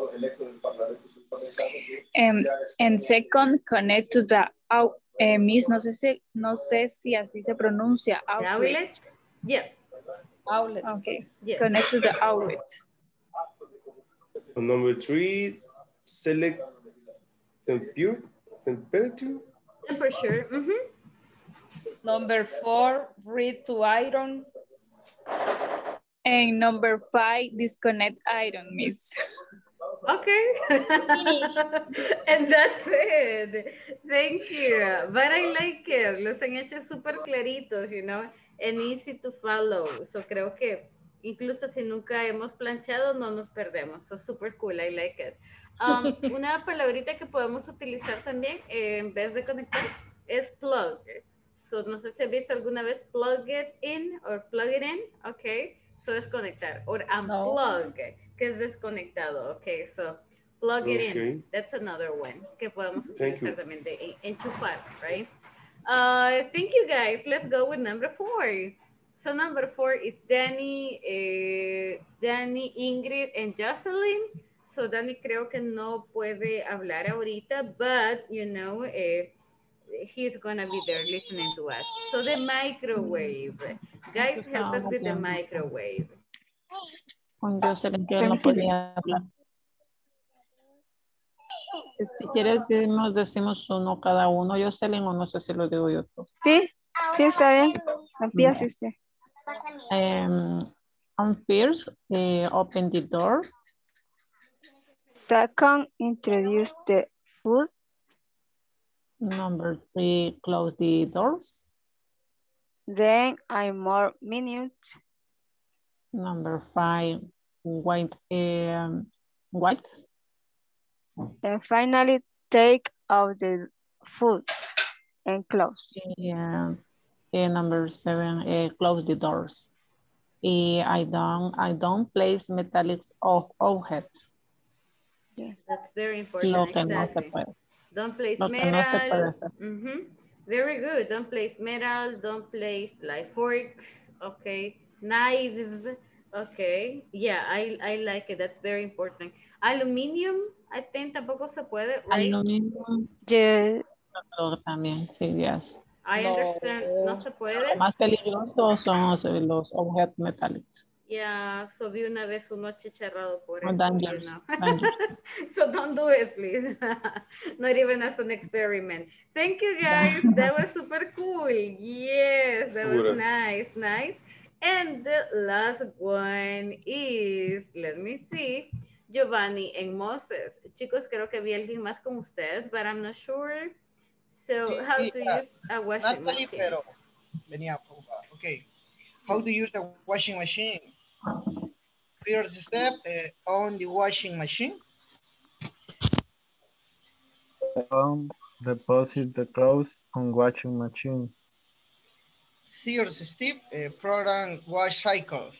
And second, connect to the Miss, no sé si así se pronuncia. Outlet? Yeah. Outlet. Okay. Yes. Connect to the outlet. Number 3, select temperature. Temperature. Number 4, read to iron. And number 5, disconnect iron, Miss. Okay. And that's it. Thank you. But I like it. Los han hecho súper claritos, you know, and easy to follow. So creo que incluso si nunca hemos planchado, no nos perdemos. So super cool. I like it. Una palabrita que podemos utilizar también en vez de conectar es plug. So no sé si has visto alguna vez plug it in or plug it in. Okay. So desconectar. Or unplug. Que es desconectado, okay, so plug it in, that's another one que podemos utilizar también de enchufar, right? Thank you guys, let's go with number 4. So number 4 is Danny, Ingrid, and Jocelyn. So Danny creo que no puede hablar ahorita, but you know, he's gonna be there listening to us. So the microwave, guys, help us with the microwave. Con Jocelyn que no podía hablar. Si quieres decimos uno cada uno, Jocelyn, o no sé si lo digo yo. Sí, sí está bien. Empiece usted. First, open the door. Second, introduce the food. Number 3, close the doors. Then I'm more minutes. Number 5, wait. And finally, take out the food and close. Yeah. Number 7, close the doors. I don't place metallics of objects. Yes, that's very important. Lo que no se puede. Don't place Lo metal. que no se puede hacer. Very good. Don't place metal. Don't place like forks. Okay. Knives. Okay. Yeah, I like it. That's very important. Aluminum, I think tampoco se puede, right? Aluminum. Yeah. También, sí, yes. I understand. No se puede. Lo más peligroso son los objetos metálicos. Yeah, so vi una vez uno chicharrado por eso. Dangerous. You know? So don't do it, please. Not even as an experiment. Thank you, guys. That was super cool. Yes, that was nice, nice. And the last one is, let me see, Giovanni and Moses. Chicos, creo que vi a alguien más con ustedes, but I'm not sure. So, how to use a washing machine? Pero venía, okay. How to use a washing machine? First step, on the washing machine. Deposit the clothes on washing machine. first step, program wash cycle.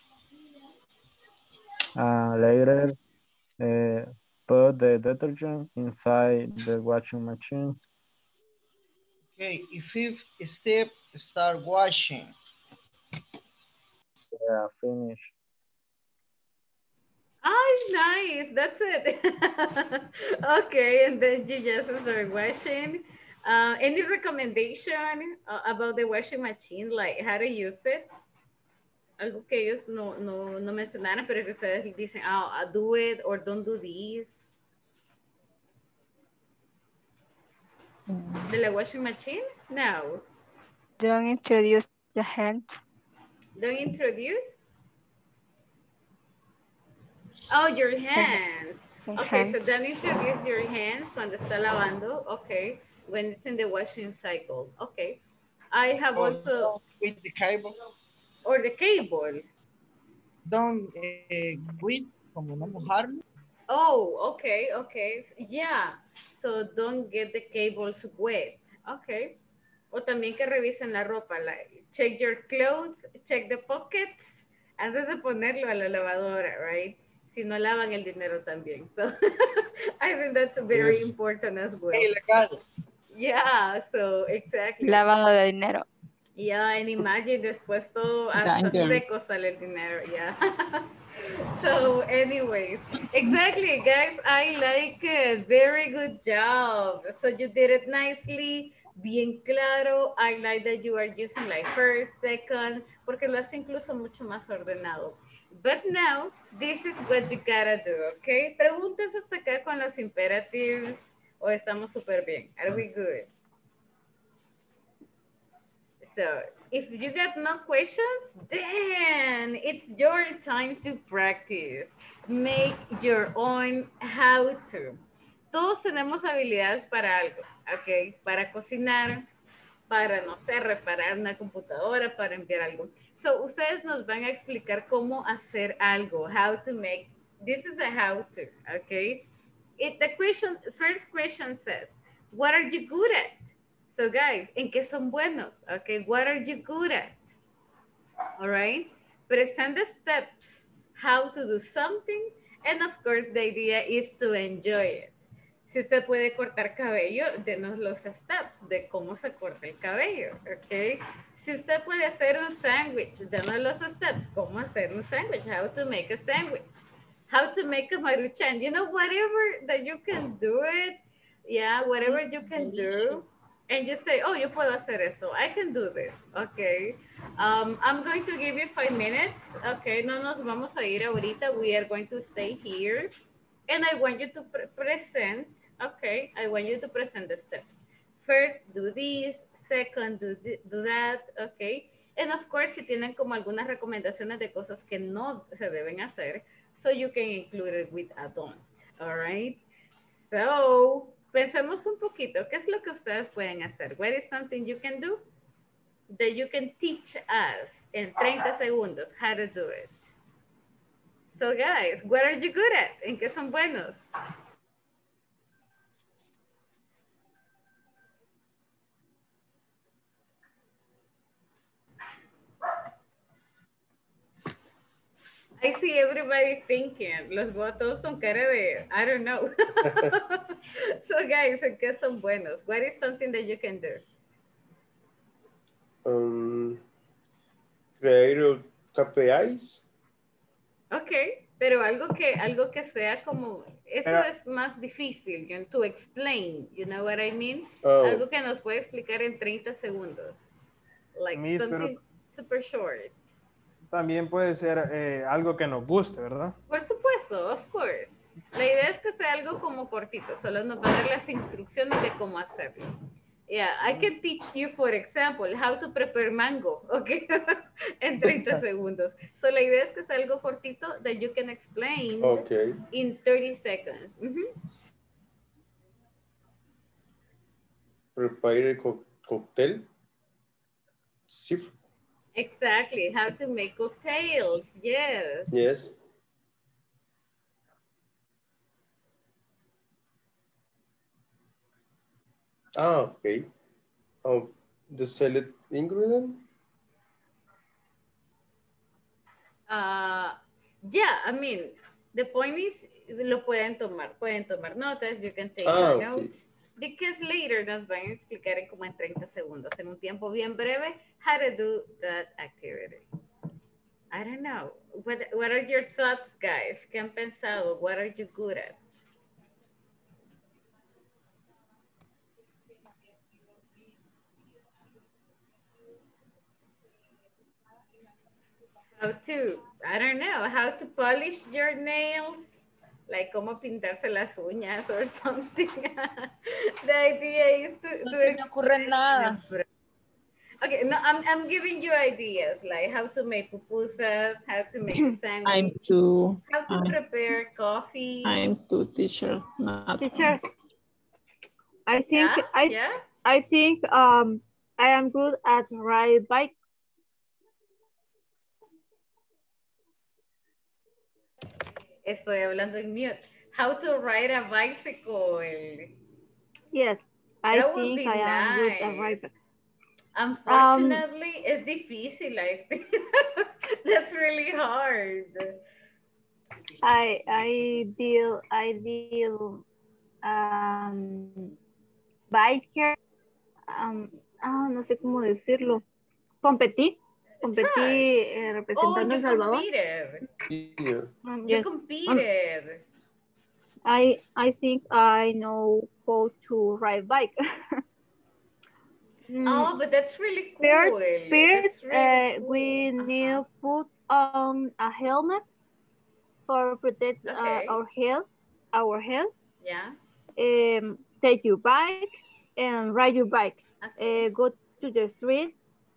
Later, put the detergent inside the washing machine. Okay, fifth step, start washing. Yeah, finish. Oh, nice. That's it. Okay, and then you just start washing. Any recommendation about the washing machine, like how to use it? Algo que ellos no mencionaron, pero que ustedes dicen, do it or don't do this. De la washing machine? No. Don't introduce the hand. Don't introduce? Oh, your hands. Okay, so don't introduce your hands cuando está lavando. Okay, when it's in the washing cycle. Okay. I have also... With the cable. Or the cable. Don't quit, como no mojarlo. Oh, okay, okay. Yeah, so don't get the cables wet. Okay. O también que revisen la ropa. Like, check your clothes, check the pockets, antes de ponerlo a la lavadora, right? Si no lavan el dinero también. So, I think that's very important as well. Ilegal. Yeah, so exactly. Lavado de dinero. Yeah, and imagine después todo hasta seco sale el dinero, yeah. So anyways, exactly, guys, I like it. Very good job. So you did it nicely, bien claro. I like that you are using like first, second, porque lo hace incluso mucho más ordenado. But now, this is what you gotta do, okay? Preguntas hasta acá con los imperatives, o estamos súper bien. Are we good? So, if you got no questions, then it's your time to practice. Make your own how-to. Todos tenemos habilidades para algo, ¿ok? Para cocinar, para, no sé, reparar una computadora, para enviar algo. So, ustedes nos van a explicar cómo hacer algo, how to make, this is a how-to, ¿ok? First question says, what are you good at? So guys, ¿en qué son buenos? Okay, what are you good at? All right, present the steps, how to do something, and of course the idea is to enjoy it. Si usted puede cortar cabello, denos los steps de cómo se corta el cabello, okay? Si usted puede hacer un sándwich, denos los steps, cómo hacer un sándwich, how to make a sandwich, how to make a maruchan, you know, whatever that you can do it, yeah, whatever you can do. And you say, oh, yo puedo hacer eso. I can do this. Okay. I'm going to give you 5 minutes. Okay. No nos vamos a ir ahorita. We are going to stay here. And I want you to present. Okay. I want you to present the steps. First, do this. Second, do that. Okay. And of course, si tienen como algunas recomendaciones de cosas que no se deben hacer, so you can include it with a don't. All right. So, pensemos un poquito, ¿qué es lo que ustedes pueden hacer? What is something you can do that you can teach us en 30 segundos how to do it? So guys, what are you good at? ¿En qué son buenos? I see everybody thinking. Los veo todos con cara de, I don't know. So guys, ¿en qué son buenos? What is something that you can do? Crear KPIs. Ok, pero algo que sea como, eso es más difícil, to explain, you know what I mean? Oh. Algo que nos puede explicar en 30 segundos. Like something super short. También puede ser algo que nos guste, ¿verdad? Por supuesto, of course. La idea es que sea algo como cortito, solo nos va a dar las instrucciones de cómo hacerlo. Yeah, I can teach you, for example, how to prepare mango, okay? En 30 segundos. So la idea es que sea algo cortito that you can explain in 30 seconds. Prepare cocktail. Sí. Exactly, how to make cocktails, yes. Yes. Okay. The select ingredient? Yeah, I mean, the point is, lo pueden tomar notas, you can take Ah, your ok. notes, because later nos van a explicar en como en 30 segundos, en un tiempo bien breve, how to do that activity. I don't know. What are your thoughts, guys? ¿Qué han pensado? What are you good at? How to, I don't know, how to polish your nails? Like cómo pintarse las uñas or something. The idea is to No se me ocurre nada. Okay, no, I'm giving you ideas, like how to make pupusas, how to make a I'm sandwich, too. how to prepare coffee. I'm too teacher. Not Teacher, I think Yeah, yeah. I think I am good at ride bike. Estoy hablando en mute. How to ride a bicycle. Yes, I That would think be I am good at ride nice. bike. Unfortunately, it's difícil, I think. That's really hard. I deal biker, no sé cómo decirlo. Competí representando you El Salvador. competed. Yeah. You Yes. competed. I think I know how to ride bike. Oh, but that's really cool. First, That's really cool. we need to put on a helmet for protect Okay. our health. Yeah. Take your bike and ride your bike. Okay. Go to the street.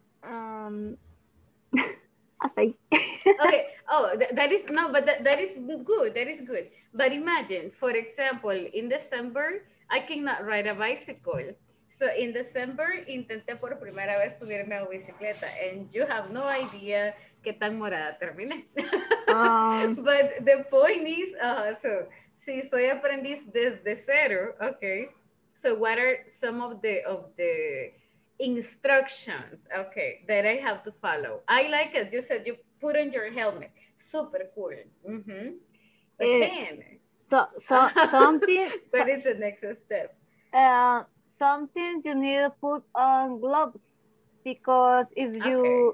Hasta ahí. Okay. Oh, that is no, but that is good. That is good. But imagine, for example, in December, I cannot ride a bicycle. So in December, intenté por primera vez subirme a bicicleta, and you have no idea qué tan morada terminé. But the point is, so si soy aprendiz desde cero, okay. So what are some of the instructions, okay, that I have to follow? I like it. You said you put on your helmet. Super cool. But then, Something. what is the next step? Something you need to put on gloves, because if you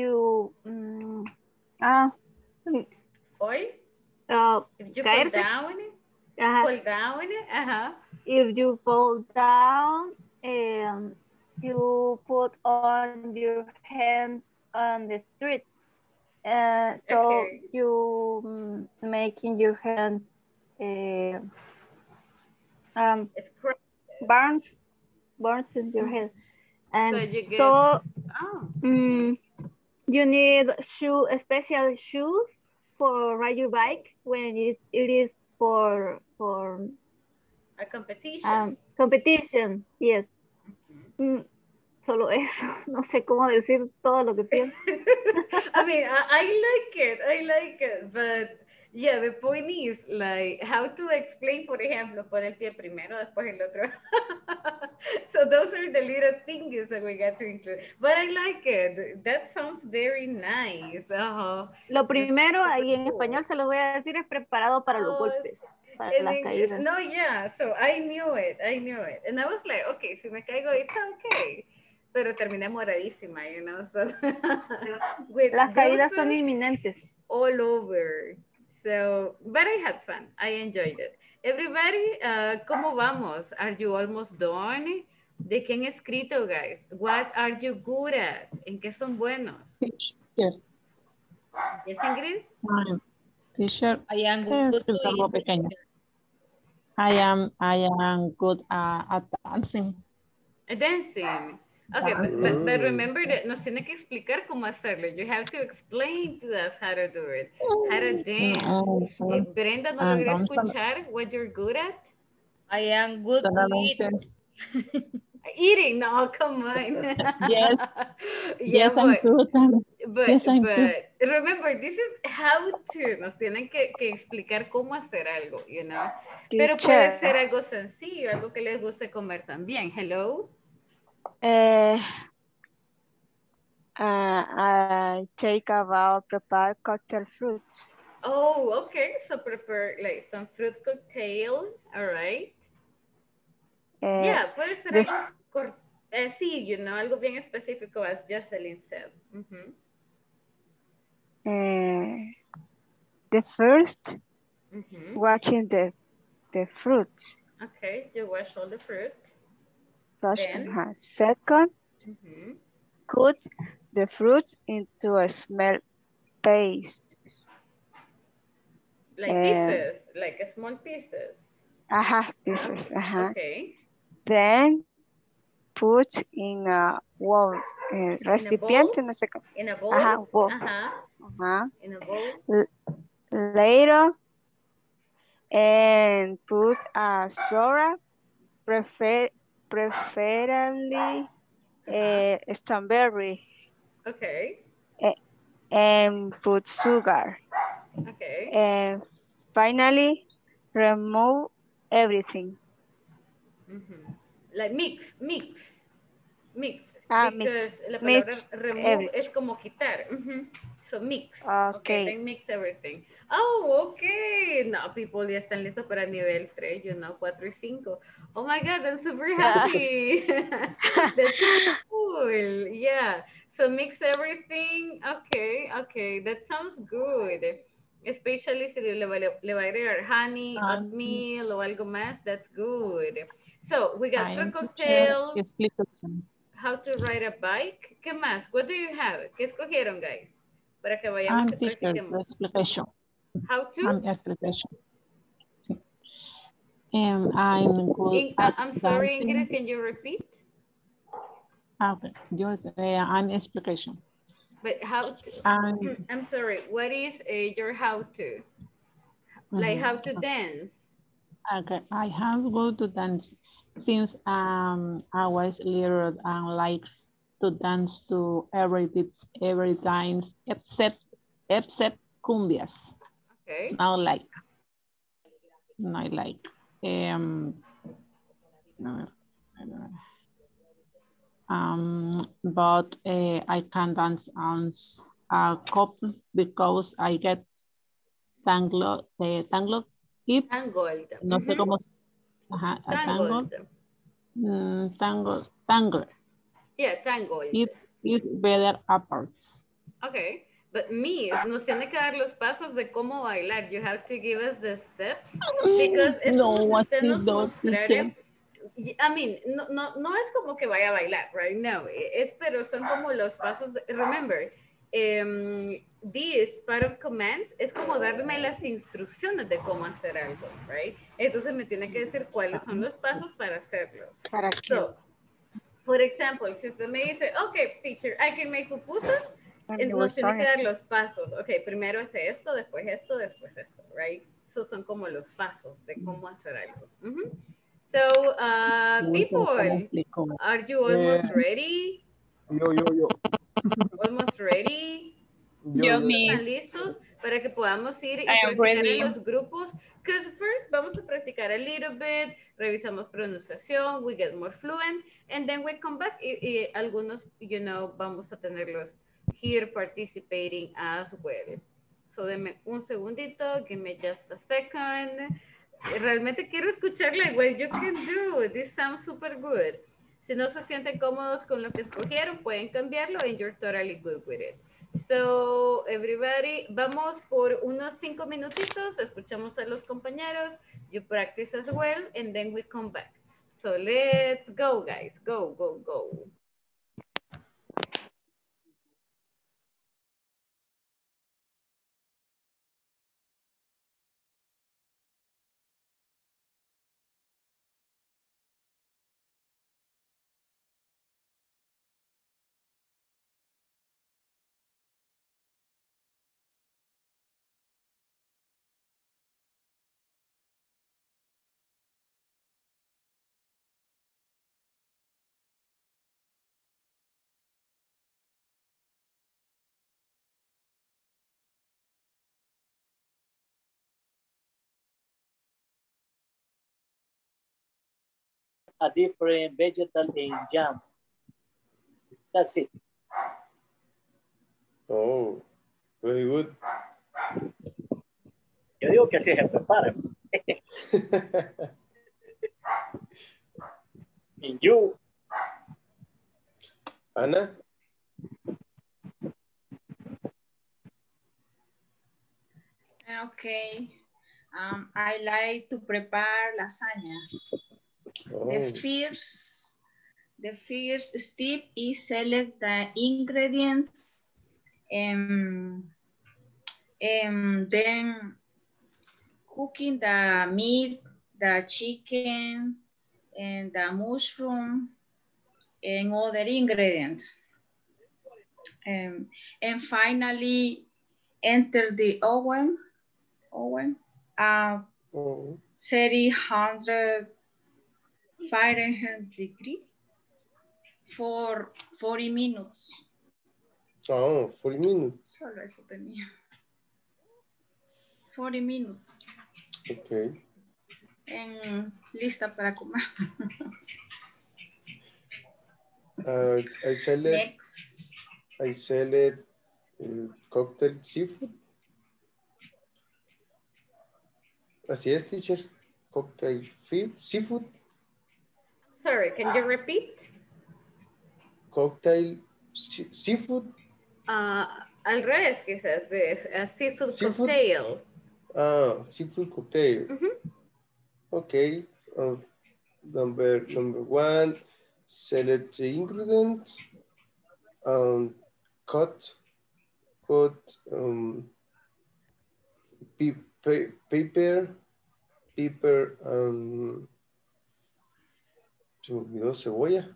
Oil? If you caerse. fall down, If you fall down, you put on your hands on the street, so you making your hands burns in your head, and you need special shoes for ride your bike when it is for a competition. Competition, yes. Solo eso, no sé cómo decir todo lo que pienso. I mean, I like it, but yeah, the point is like how to explain, por ejemplo, pon el pie primero, después el otro. So those are the little things that we got to include. But I like it. That sounds very nice. Lo primero, ahí en español se lo voy a decir, es preparado para los golpes. Para las caídas. No, yeah, so I knew it. And I was like, okay, si me caigo, it's okay. Pero terminé moradísima, you know, so. Las caídas son inminentes. All over. So, but I had fun. I enjoyed it. Everybody, ¿cómo vamos? Are you almost done? ¿De qué han escrito, guys? What are you good at? ¿En qué son buenos? Yes. Yes, Ingrid? Teacher, I am good I am good at dancing. Dancing. Okay, but remember that nos tiene que explicar cómo hacerlo. You have to explain to us how to do it, how to dance. Brenda, ¿no logré escuchar what you're good at? I am good at eating. Eating? No, come on. Yes. Yeah, yes, I'm good. But remember, this is how to. Nos tienen que explicar cómo hacer algo, you know. Pero puede ser algo sencillo, algo que les guste comer también. Hello. I take about prepare cocktail fruits. Oh, okay. So prepare like some fruit cocktail. All right. Yeah, puede ser algo sí, you know, algo bien específico, as Jocelyn said. The first, watching the fruits. Okay, you wash all the fruit. Then? Second, cut the fruits into a small paste. Like pieces, like small pieces. Pieces. Okay. Then put in a bowl, recipiente, no sé cómo. In a bowl? Bowl. In a bowl. Later, and put a soda, preferably strawberry. Okay. And put sugar. Okay. And finally, remove everything. Like mix. Because la palabra mix remove everything. es como quitar. So mix. Okay. Then mix everything. Oh, okay. No, people ya están listos para nivel 3, you know, 4 y 5. Oh my God, I'm super happy. That's super cool. Yeah. So mix everything. Okay. That sounds good. Especially si le va a agregar honey, oatmeal o algo más. That's good. So we got fruit cocktail. How to ride a bike. ¿Qué más? What do you have? ¿Qué escogieron, guys? Para que vayamos y practiquemos. Explication. How to? Explication. Sí. I'm good I'm sorry, dancing. Ingrid, can you repeat? Okay, I'm explication. But how to? I'm sorry, what is your how to? Like how to dance? Okay, I have go to dance since I was little and like to dance to every dance except cumbias. Okay. Not like but I can dance on a couple because I get tangled hips. Tangled. No sé cómo. Tangled. Yeah, tangled. It's better apart. Okay. But Miss, nos tiene que dar los pasos de cómo bailar. You have to give us the steps. Because es como si usted nos mostrara. I mean, no es como que vaya a bailar, right? No, pero son como los pasos. Remember, this part of commands es como darme las instrucciones de cómo hacer algo, right? Entonces me tiene que decir cuáles son los pasos para hacerlo. So, por ejemplo, si usted me dice, okay, teacher, I can make pupusas, nos tiene que dar los pasos. Ok, primero es esto, después esto, right? Esos son como los pasos de cómo hacer algo. So, people, are you almost ready? Yo. Almost ready? ¿Están listos para que podamos ir y practicar en los grupos? Because first vamos a practicar a little bit, revisamos pronunciación, we get more fluent, and then we come back y algunos, you know, vamos a tenerlos here participating as well. So denme un segundito, give me just a second. Realmente quiero escucharle, what you can do. This sounds super good. Si no se sienten cómodos con lo que escogieron, pueden cambiarlo and you're totally good with it. So, everybody, vamos por unos 5 minutitos, escuchamos a los compañeros, you practice as well, and then we come back. So, let's go, guys. Go. A different vegetal in jam. That's it. Oh, very good. Yo digo que así se prepara. And you? Ana? Okay. I like to prepare lasagna. Oh. The first step is select the ingredients and then cooking the meat, the chicken, and the mushroom and other ingredients. And finally, enter the oven 300 Fahrenheit degree for 40 minutes. Oh, 40 minutes. Solo eso tenía. 40 minutes. Okay. En lista para comer. I select. Next. I select cocktail seafood. Así es, teacher. Cocktail seafood. Sorry, can you repeat? Cocktail seafood. Al revés, quizás, seafood cocktail. Seafood cocktail. Okay. Number one, select the ingredient. Cut paper, se me olvidó cebolla.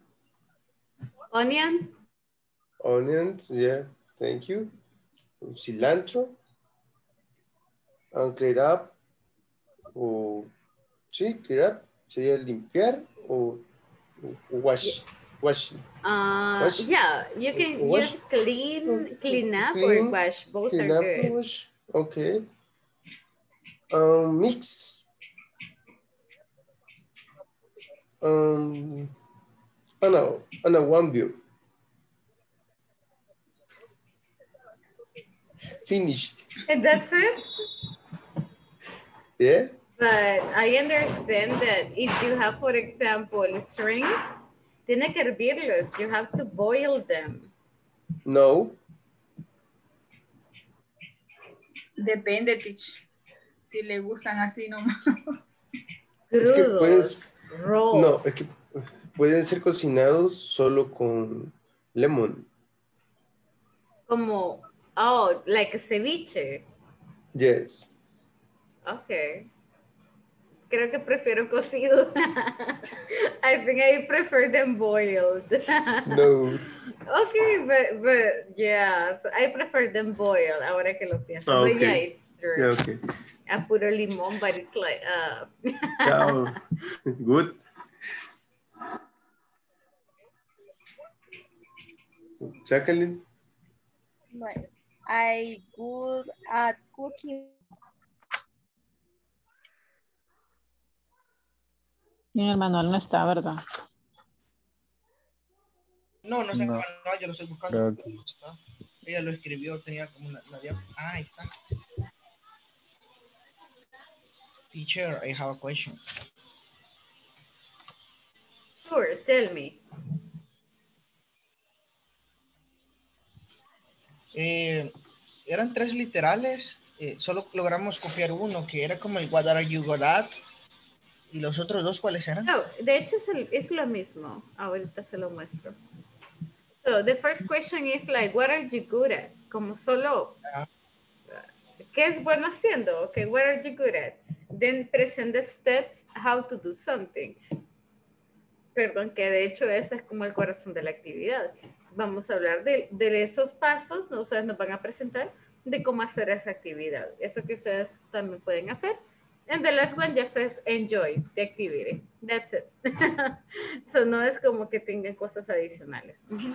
Onions, yeah, thank you. Cilantro. And clear up. Clear up. Sería limpiar o wash. Wash. Yeah, you can use clean up or wash. Both are good. Wash. Okay. Mix. No, one view. Finish. And that's it? Yeah. But I understand that if you have, for example, shrimps, tiene que hervirlos. You have to boil them. No. Depende, teacher. Si le gustan así nomás. Es que raw. No, es que pueden ser cocinados solo con lemon. Como, like a ceviche. Yes. Okay. Creo que prefiero cocido. I think I prefer them boiled. No. Okay, but yeah, so I prefer them boiled. Ahora que lo pienso. Okay. But yeah, it's true. Yeah, okay. A puro limón, but it's like, yeah, good. Jacqueline? Right. I good at cooking. En el manual no está, ¿verdad? No está en el manual, yo lo estoy buscando. No está. Ella lo escribió, tenía como una ahí está. Teacher, I have a question. Sure, tell me. Eran 3 literales, solo logramos copiar uno, que era como el What are you good at? ¿Y los otros 2 cuáles eran? No, de hecho es lo mismo. Ahorita se lo muestro. So the first question is like, what are you good at? Como solo, ¿qué es bueno haciendo? Okay, what are you good at? Then present the steps, how to do something. Perdón, que de hecho ese es como el corazón de la actividad. Vamos a hablar de esos pasos, ¿no? Ustedes nos van a presentar de cómo hacer esa actividad. Eso que ustedes también pueden hacer. And the last one just says enjoy the activity. That's it. So no es como que tengan cosas adicionales.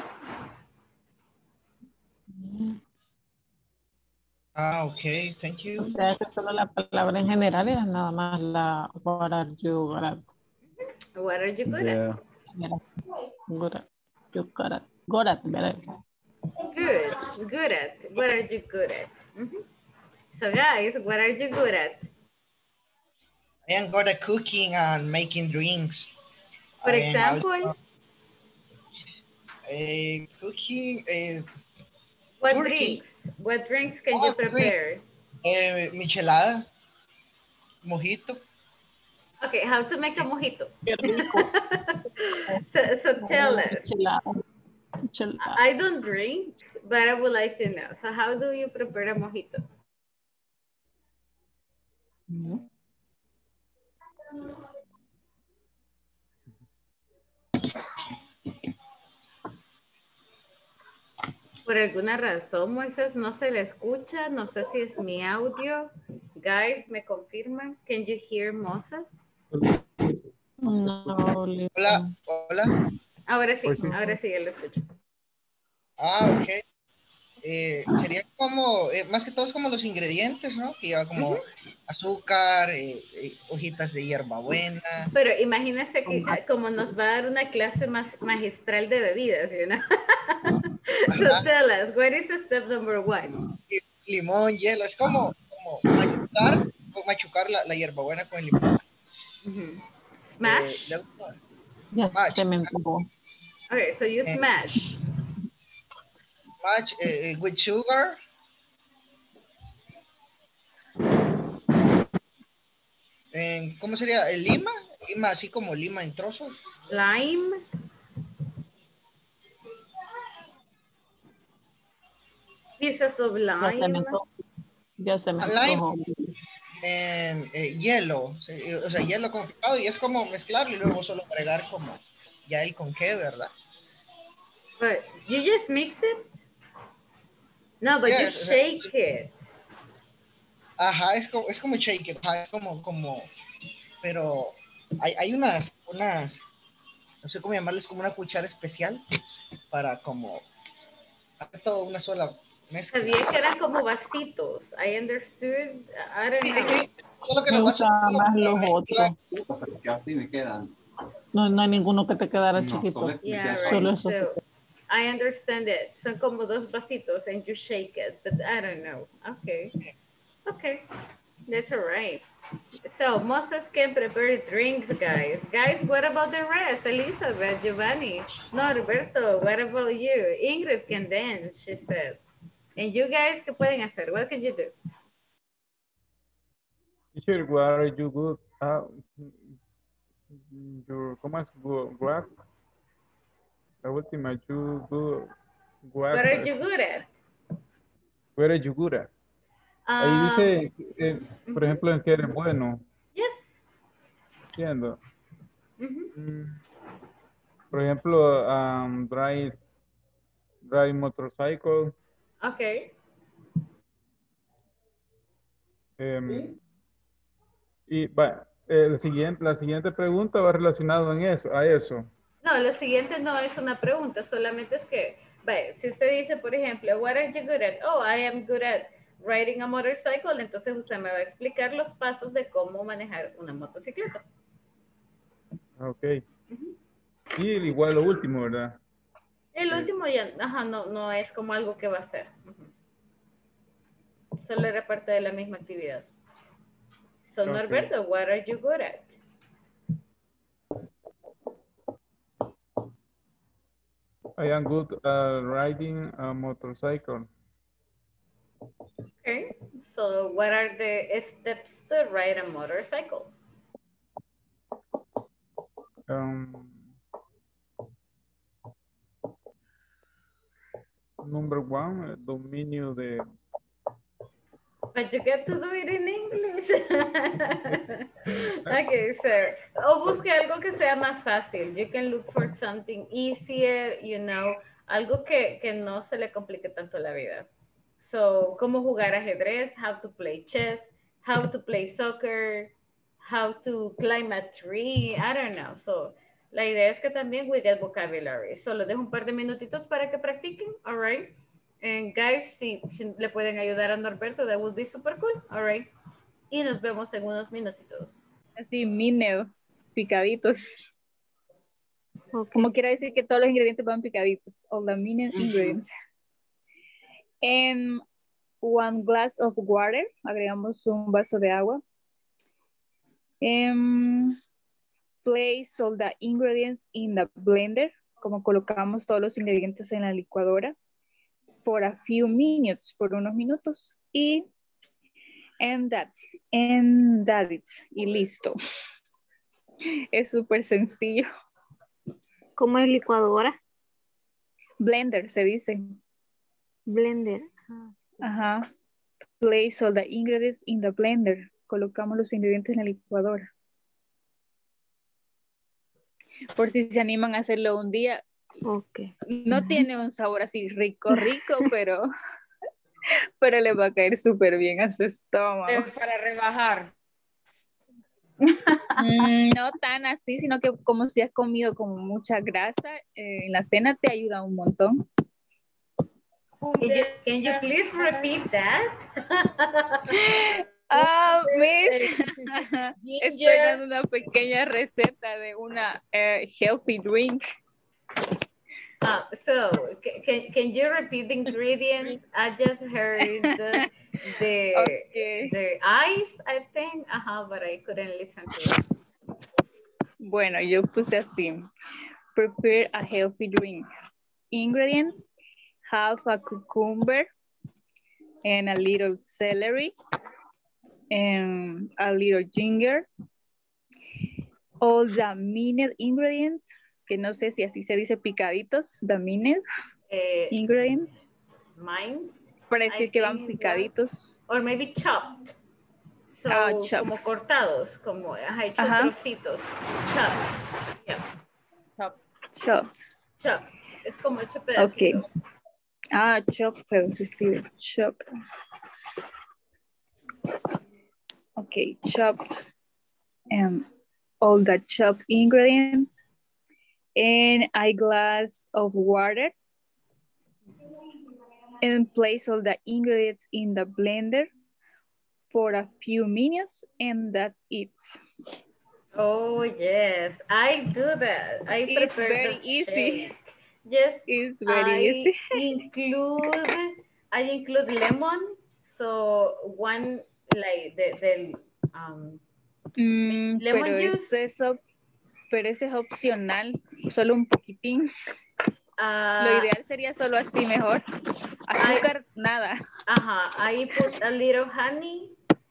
Ok, thank you. O sea, que solo la palabra en general es nada más la what are you good at. What are you good at? Good at. You good at. Good at, ¿verdad? Good. Good at. What are you good at? So guys, what are you good at? I am good at cooking and making drinks. For example? Cooking. What turkey. drinks? What drinks can you prepare? Michelada. Mojito. Okay, how to make a mojito? so tell us. I don't drink, but I would like to know. So how do you prepare a mojito? Por alguna razón, Moisés, no se le escucha. No sé si es mi audio. Guys, ¿me confirman? Can you hear Moses? No. Hola, hola. Ahora sí, ya lo escucho. Ah, ok. Sería como, más que todo es como los ingredientes, ¿no? Que lleva como azúcar, hojitas de hierbabuena. Pero imagínense que como nos va a dar una clase magistral de bebidas, you know? So tell us, what is the step number 1? Limón, hielo, es como machucar la hierbabuena con el limón. Smash? Okay, so you smash. Smash with sugar. ¿Cómo sería? ¿Lima? Lima, así como lima en trozos. Lime. Pieces of lime. Ya se me antojó. Hielo, o sea, hielo con picado, y es como mezclarlo y luego solo agregar como ya el con qué, ¿verdad? But you just mix it? No, but you shake it. Ajá, es como shake it, ajá, es como, pero hay unas, no sé cómo llamarles, como una cuchara especial para como hacer todo una sola mezcla. Sabía que eran como vasitos. I understood. I don't know. Solo que me los gustan más los otros. Que así me quedan. No hay ninguno que te quedara chiquito. Yeah, right. Solo eso. So, I understand it. Son como dos vasitos and you shake it, but I don't know. Okay. Okay. That's all right. So, Moses can prepare drinks, guys. Guys, what about the rest? Elizabeth, Giovanni, Norberto, what about you? Ingrid can dance, she said. And you guys, ¿qué pueden hacer? What can you do? Teacher, what are you good at? ¿Cómo es? What? La última, you good. What are you good at? What are you good at? Ahí dice, por ejemplo, en que eres bueno. Yes. Entiendo. Por ejemplo, drive motorcycle. Okay. Y la siguiente pregunta va relacionado a eso. No, lo siguiente no es una pregunta, solamente es que, si usted dice, por ejemplo, what are you good at? Oh, I am good at riding a motorcycle, entonces usted me va a explicar los pasos de cómo manejar una motocicleta. Ok. Y igual lo último, ¿verdad? El último ya, no es como algo que va a hacer. Solo era parte de la misma actividad. So, Norberto, what are you good at? I am good at riding a motorcycle. Okay, so what are the steps to ride a motorcycle? Number 1, dominio de... But you get to do it in English. Okay, so, o busque algo que sea más fácil. You can look for something easier, you know, algo que no se le complique tanto la vida. So, cómo jugar ajedrez, how to play chess, how to play soccer, how to climb a tree, I don't know. So, la idea es que también we get vocabulary. Solo dejo un par de minutitos para que practiquen, all right? And guys, si le pueden ayudar a Norberto, that would be super cool, all right? Y nos vemos en unos minutitos. Así, mineo, picaditos. Como quiera decir que todos los ingredientes van picaditos. All the minute ingredients. And 1 glass of water. Agregamos un vaso de agua. Place all the ingredients in the blender. Como colocamos todos los ingredientes en la licuadora. For a few minutes. Por unos minutos. And that's it. Y listo. Es súper sencillo. ¿Cómo es licuadora? Blender se dice. Blender. Ajá. Place all the ingredients in the blender. Colocamos los ingredientes en la licuadora. Por si se animan a hacerlo un día. Okay. No tiene un sabor así rico, pero le va a caer súper bien a su estómago. Para rebajar. No tan así, sino que como si has comido como mucha grasa en la cena, te ayuda un montón. Can you please repeat that? Miss, estoy dando una pequeña receta de una healthy drink. So, can you repeat the ingredients? I just heard the ice, I think, but I couldn't listen to it. Bueno, yo puse así. Prepare a healthy drink. Ingredients: half a cucumber and a little celery and a little ginger. All the minute ingredients, que no sé si así se dice picaditos, the minute ingredients. Mines. Para decir que van picaditos. Or maybe chopped. So, chopped. Como cortados, como hechos trocitos. Chopped. Yeah. Chopped. Chopped. Es como hecho pedacitos. Okay. Chopped, pero se escribe chopped. Okay, chopped. And all the chopped ingredients. And a glass of water. And place all the ingredients in the blender for a few minutes, and that's it. Oh yes, I do that. It's very easy. Yes, it's very easy. I include lemon, so one like the lemon juice. Pero ese es opcional, solo un poquitín. Lo ideal sería solo así mejor. Azúcar, nada. I put a little honey,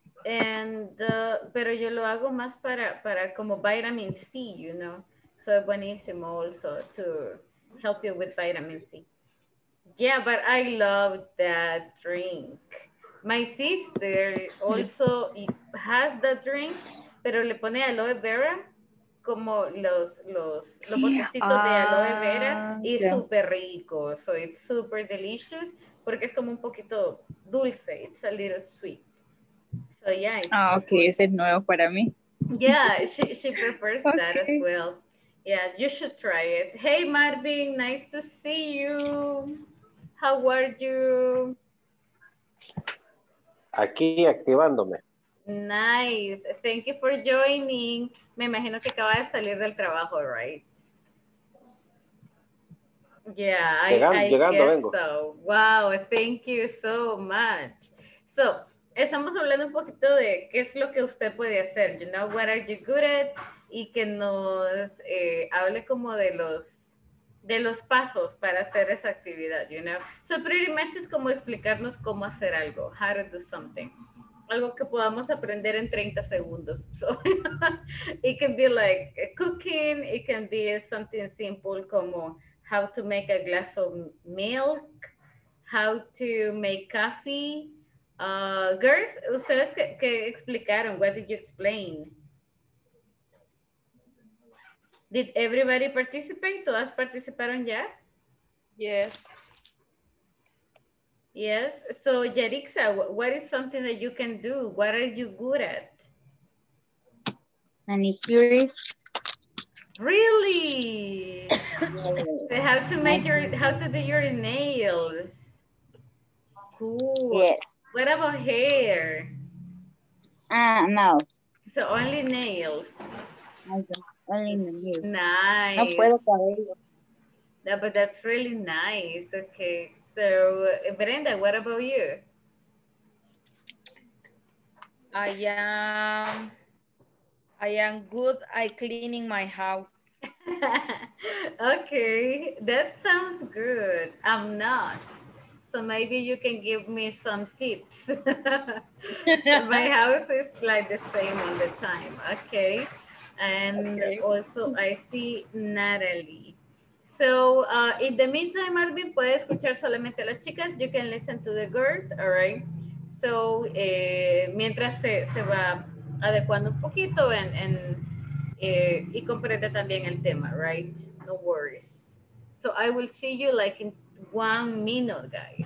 pero yo lo hago más para como vitamin C, you know. So es buenísimo also to help you with vitamin C. Yeah, but I love that drink. My sister also has that drink, pero le pone aloe vera, como los botecitos de aloe vera, y súper rico. So it's super delicious, porque es como un poquito dulce. It's a little sweet. So yeah. Okay, ese es nuevo para mí. Yeah, she prefers that as well. Yeah, you should try it. Hey Marvin, nice to see you. How are you? Aquí activándome. Nice. Thank you for joining. Me imagino que acaba de salir del trabajo, right? Yeah, I guess vengo. so. Wow, thank you so much. So, estamos hablando un poquito de qué es lo que usted puede hacer, you know, what are you good at, y que nos hable como de los pasos para hacer esa actividad, you know. So, pretty much es como explicarnos cómo hacer algo, how to do something. Algo que podamos aprender en 30 segundos. So, it can be like cooking, it can be something simple como how to make a glass of milk, how to make coffee. Girls, ustedes que explicaron, what did you explain? Did everybody participate? ¿Todas participaron ya? Yes. Yes. So, Yarixa, what is something that you can do? What are you good at? Manicurist. Really? So how to do your nails? Cool. Yes. What about hair? No. So only nails. Only nails. Nice. No puedo cabello. Yeah, but that's really nice. Okay. So, Brenda, what about you? I am good at cleaning my house. Okay, that sounds good. I'm not. So maybe you can give me some tips. So my house is like the same all the time. Okay. And Okay. also I see Natalie. So in the meantime, Marvin puede escuchar solamente a las chicas. You can listen to the girls, all right? So mientras se va adecuando un poquito y comprende también el tema, right? No worries. So I will see you like in 1 minute, guys.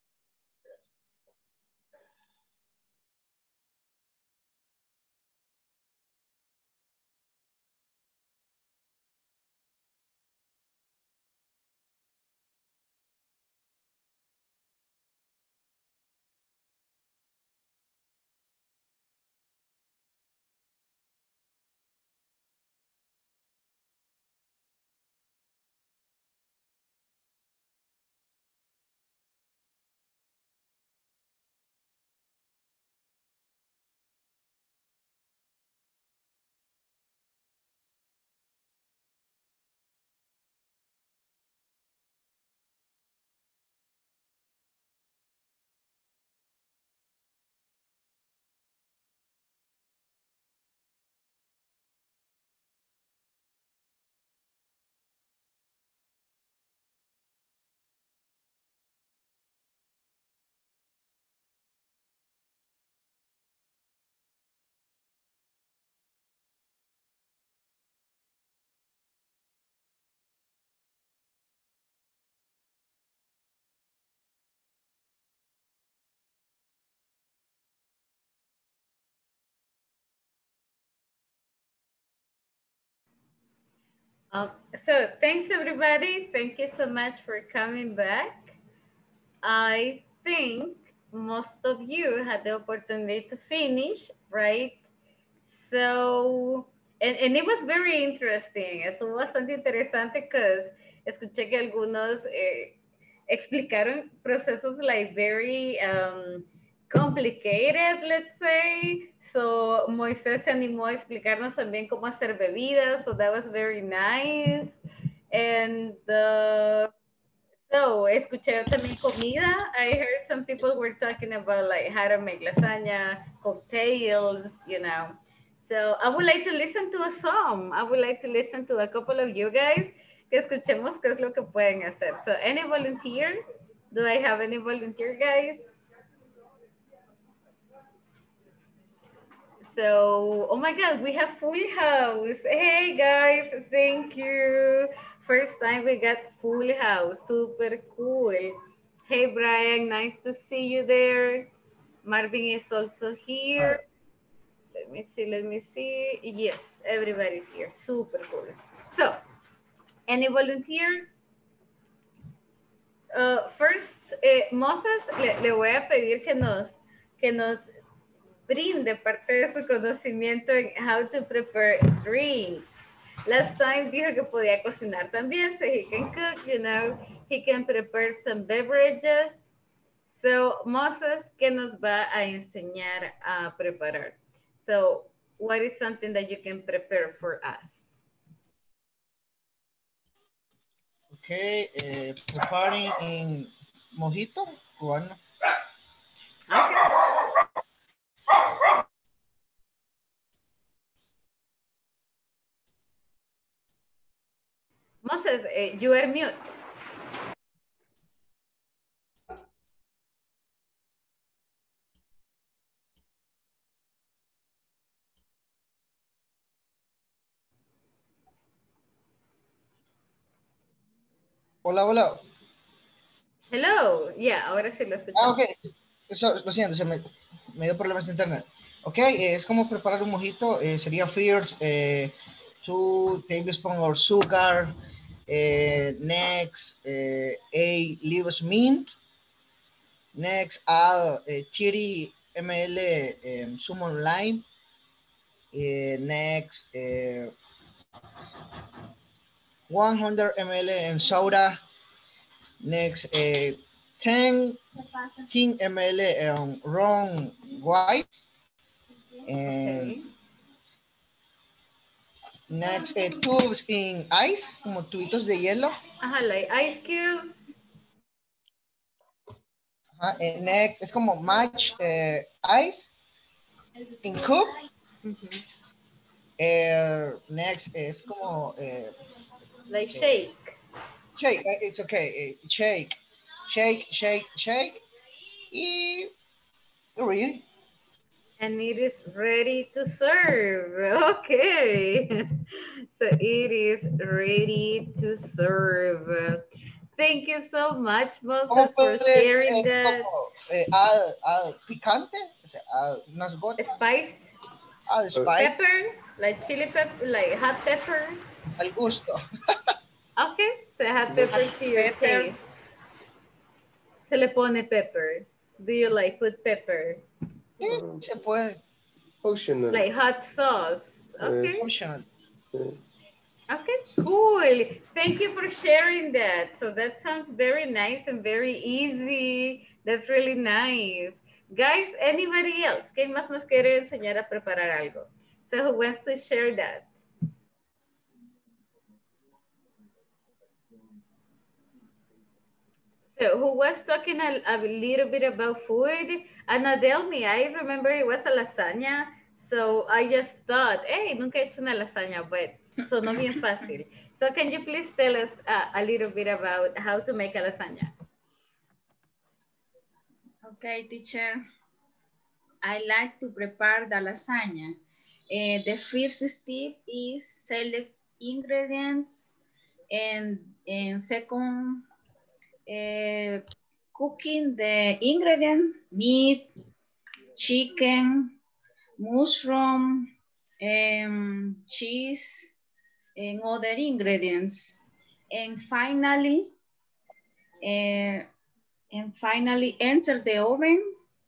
So thanks everybody. Thank you so much for coming back. I think most of you had the opportunity to finish, right? So, and it was very interesting. Estuvo bastante interesante because escuché que algunos explicaron procesos like very complicated, let's say. So, Moisés se animó a explicarnos también cómo hacer bebidas. So, that was very nice. And so, escuché también comida. I heard some people were talking about like how to make lasagna, cocktails, you know. So, I would like to listen to a song. I would like to listen to a couple of you guys que escuchemos qué es lo que pueden hacer. So, any volunteer? Do I have any volunteer, guys? So, oh my God, we have full house. Hey guys, thank you. First time we got full house, super cool. Hey Brian, nice to see you there. Marvin is also here. Let me see. Yes, everybody's here, super cool. So, any volunteer? First, Moses, le voy a pedir que nos brinde parte de su conocimiento en how to prepare drinks. Last time dijo que podía cocinar también, so he can cook, you know, he can prepare some beverages. So, Moses, ¿qué nos va a enseñar a preparar? So, what is something that you can prepare for us? Okay, preparing in mojito, cubano. Moses, you are mute. Hola, hola. Hello, yeah, ahora sí lo escuchamos. Ok. Lo siento, me dio problemas de internet. Ok, es como preparar un mojito. Sería first, 2 tablespoons of sugar. Next, 8 leaves mint. Next, add 30 ml summon lime. Next, 100 ml in soda. Next, 10 ml wrong white. And Okay. next, tubes in ice, como tubitos de hielo. Ajá, like ice cubes. Next, es como match ice in cup. Next, es como... Like shake. Shake, it's okay. Shake, shake, shake, shake. Y really? And it is ready to serve. Okay. So it is ready to serve. Thank you so much, Moses, for sharing that. Al picante, o sea, unas gotas. Spice. Spice. Pepper, like chili pepper, like hot pepper. Al gusto. Okay, so hot pepper to your taste. Se le pone pepper. Do you like put pepper? Sí, se puede. Optional. Like hot sauce. Okay. Optional. Okay, cool. Thank you for sharing that. So that sounds very nice and very easy. That's really nice. Guys, anybody else? ¿Quién más nos quiere enseñar a preparar algo? So who wants to share that? So who was talking a little bit about food? Anadelmi, I remember it was a lasagna. So I just thought, hey, nunca he hecho una lasaña, but sonó bien fácil. So can you please tell us a little bit about how to make a lasagna? Okay, teacher. I like to prepare the lasagna. The first step is select ingredients, and second, cooking the ingredient, meat, chicken, mushroom, cheese, and other ingredients. And finally, enter the oven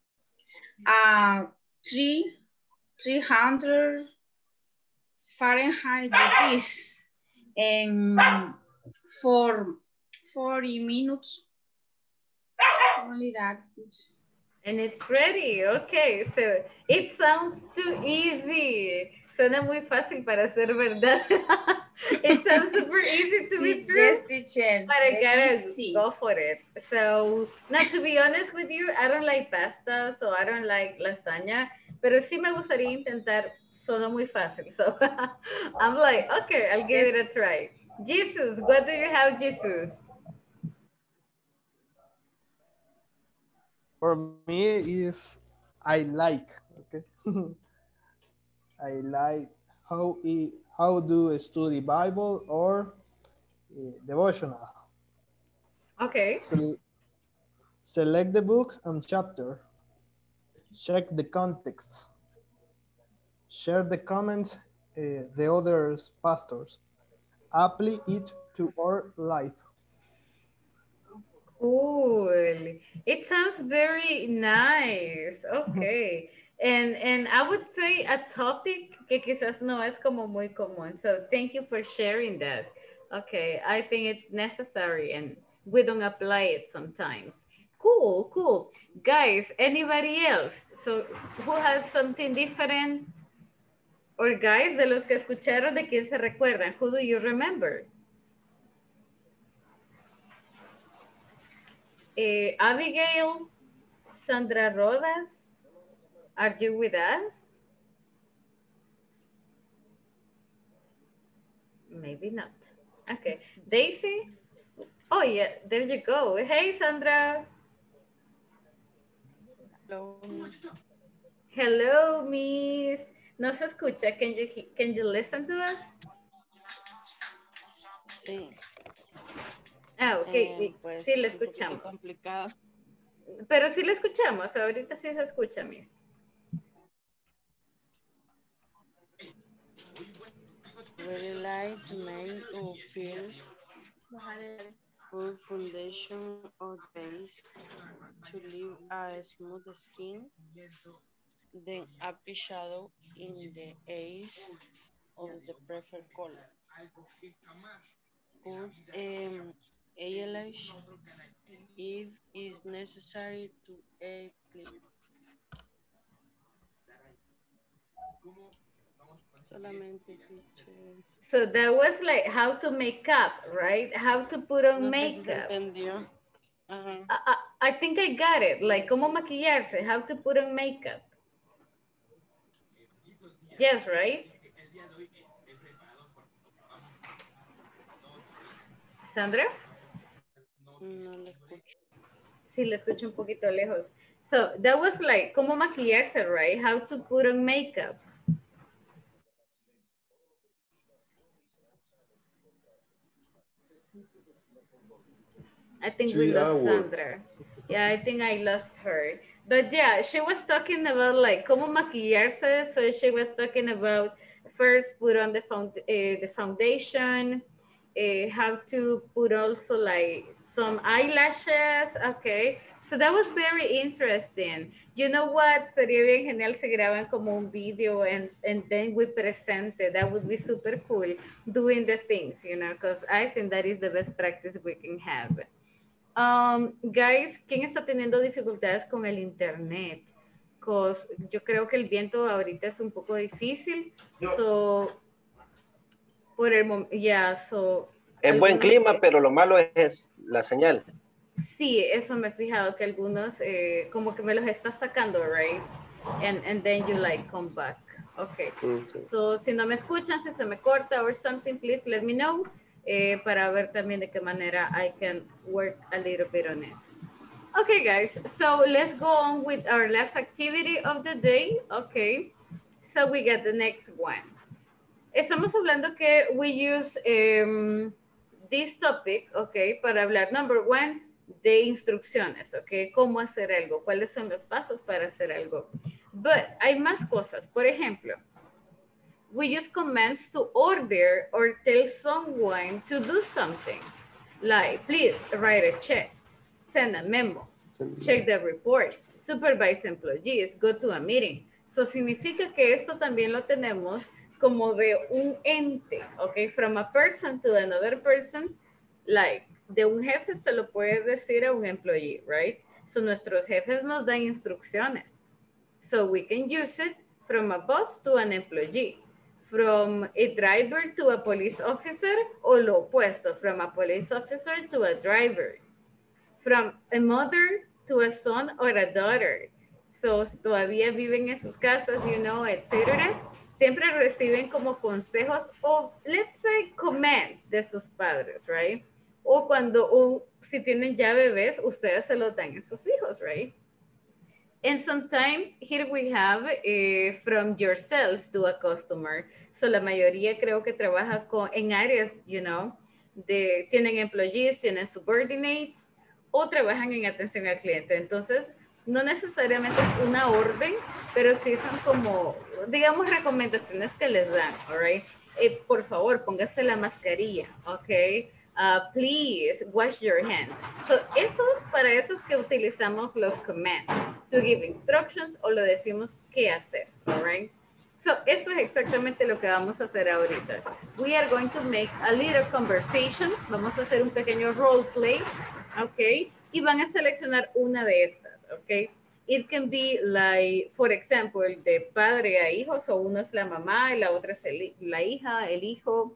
300 Fahrenheit degrees and for 40 minutes. Only that. And it's ready. Okay, so it sounds too easy. Suena muy fácil para ser verdad. It sounds super easy to be true. Yes, teacher. But I gotta go for it. So, not to be honest with you, I don't like pasta, so I don't like lasagna. Pero sí me gustaría intentar. Suena muy fácil. So, I'm like, okay, I'll give it a try. Jesus, what do you have, Jesus? For me is I like, okay. I like how do I study Bible or devotional. Okay. Select the book and chapter. Check the context. Share the comments the other pastors. Apply it to our life. Cool. It sounds very nice. Okay. And I would say a topic que quizás no es como muy común. So thank you for sharing that. Okay. I think it's necessary and we don't apply it sometimes. Cool, cool. Guys, anybody else? So who has something different? Or guys, de los que escucharon, ¿de quién se recuerdan? Who do you remember? Abigail, Sandra Rodas, are you with us? Maybe not. Okay. Daisy? Oh, yeah, there you go. Hey, Sandra. Hello, Miss. Hello, Miss. ¿No se escucha? Can you listen to us? Sí. Ah, ok. Pues, sí, le un poquito escuchamos. complicado. Pero sí le escuchamos. Ahorita sí se escucha, Miss. Really like to make our first good foundation or base to leave a smooth skin, then apply shadow in the edge of the preferred color. Put eyelash if it's necessary to a clean. Solamente, teacher. So that was like how to make up, right? How to put on No sé si se makeup. entendió. Ajá. I think I got it. Like, cómo maquillarse, how to put on makeup. Yes, right? Sandra? No le escucho. Sí, le escucho un poquito lejos. So that was like, cómo maquillarse, right? How to put on makeup. I think we lost Sandra. Yeah, I think I lost her. But yeah, she was talking about like cómo maquillarse. So she was talking about first put on the foundation, how to put also like some eyelashes. Okay, so that was very interesting. You know what? Sería bien genial si graban como un video and then we present it. That would be super cool doing the things, you know, because I think that is the best practice we can have. Guys, ¿quién está teniendo dificultades con el internet? Because yo creo que el viento ahorita es un poco difícil. So, por el momento, yeah, so. Es buen clima, pero lo malo es la señal. Sí, eso me he fijado que algunos como que me los está sacando, right? And then you like come back. Okay. So, si no me escuchan, si se me corta or something, please let me know. Para ver también de qué manera I can work a little bit on it. Okay, guys, so let's go on with our last activity of the day. Okay, so we got the next one. Estamos hablando que we use this topic, okay, para hablar, number one, de instrucciones, okay, cómo hacer algo, cuáles son los pasos para hacer algo. But hay más cosas, por ejemplo, we use commands to order or tell someone to do something. Like, please write a check, send a memo, check the report, supervise employees, go to a meeting. So significa que eso también lo tenemos como de un ente, okay? From a person to another person, like, de un jefe se lo puede decir a un employee, right? So nuestros jefes nos dan instrucciones. So we can use it from a boss to an employee. From a driver to a police officer, o lo opuesto, from a police officer to a driver. From a mother to a son or a daughter. So, todavía viven en sus casas, you know, etc. Siempre reciben como consejos o, let's say, commands de sus padres, right? O cuando, si tienen ya bebés, ustedes se los dan a sus hijos, right? And sometimes here we have from yourself to a customer. So la mayoría creo que trabaja en áreas, you know, tienen employees, tienen subordinates o trabajan en atención al cliente. Entonces, no necesariamente es una orden, pero sí son como, digamos, recomendaciones que les dan, all right? Por favor, póngase la mascarilla, ok? Please wash your hands. So, para eso es que utilizamos los commands, to give instructions o lo decimos qué hacer, all right? So, esto es exactamente lo que vamos a hacer ahorita. We are going to make a little conversation. Vamos a hacer un pequeño role play, ok? Y van a seleccionar una de estas, ok? It can be like, for example, de padre a hijos, o uno es la mamá y la otra es la hija, el hijo.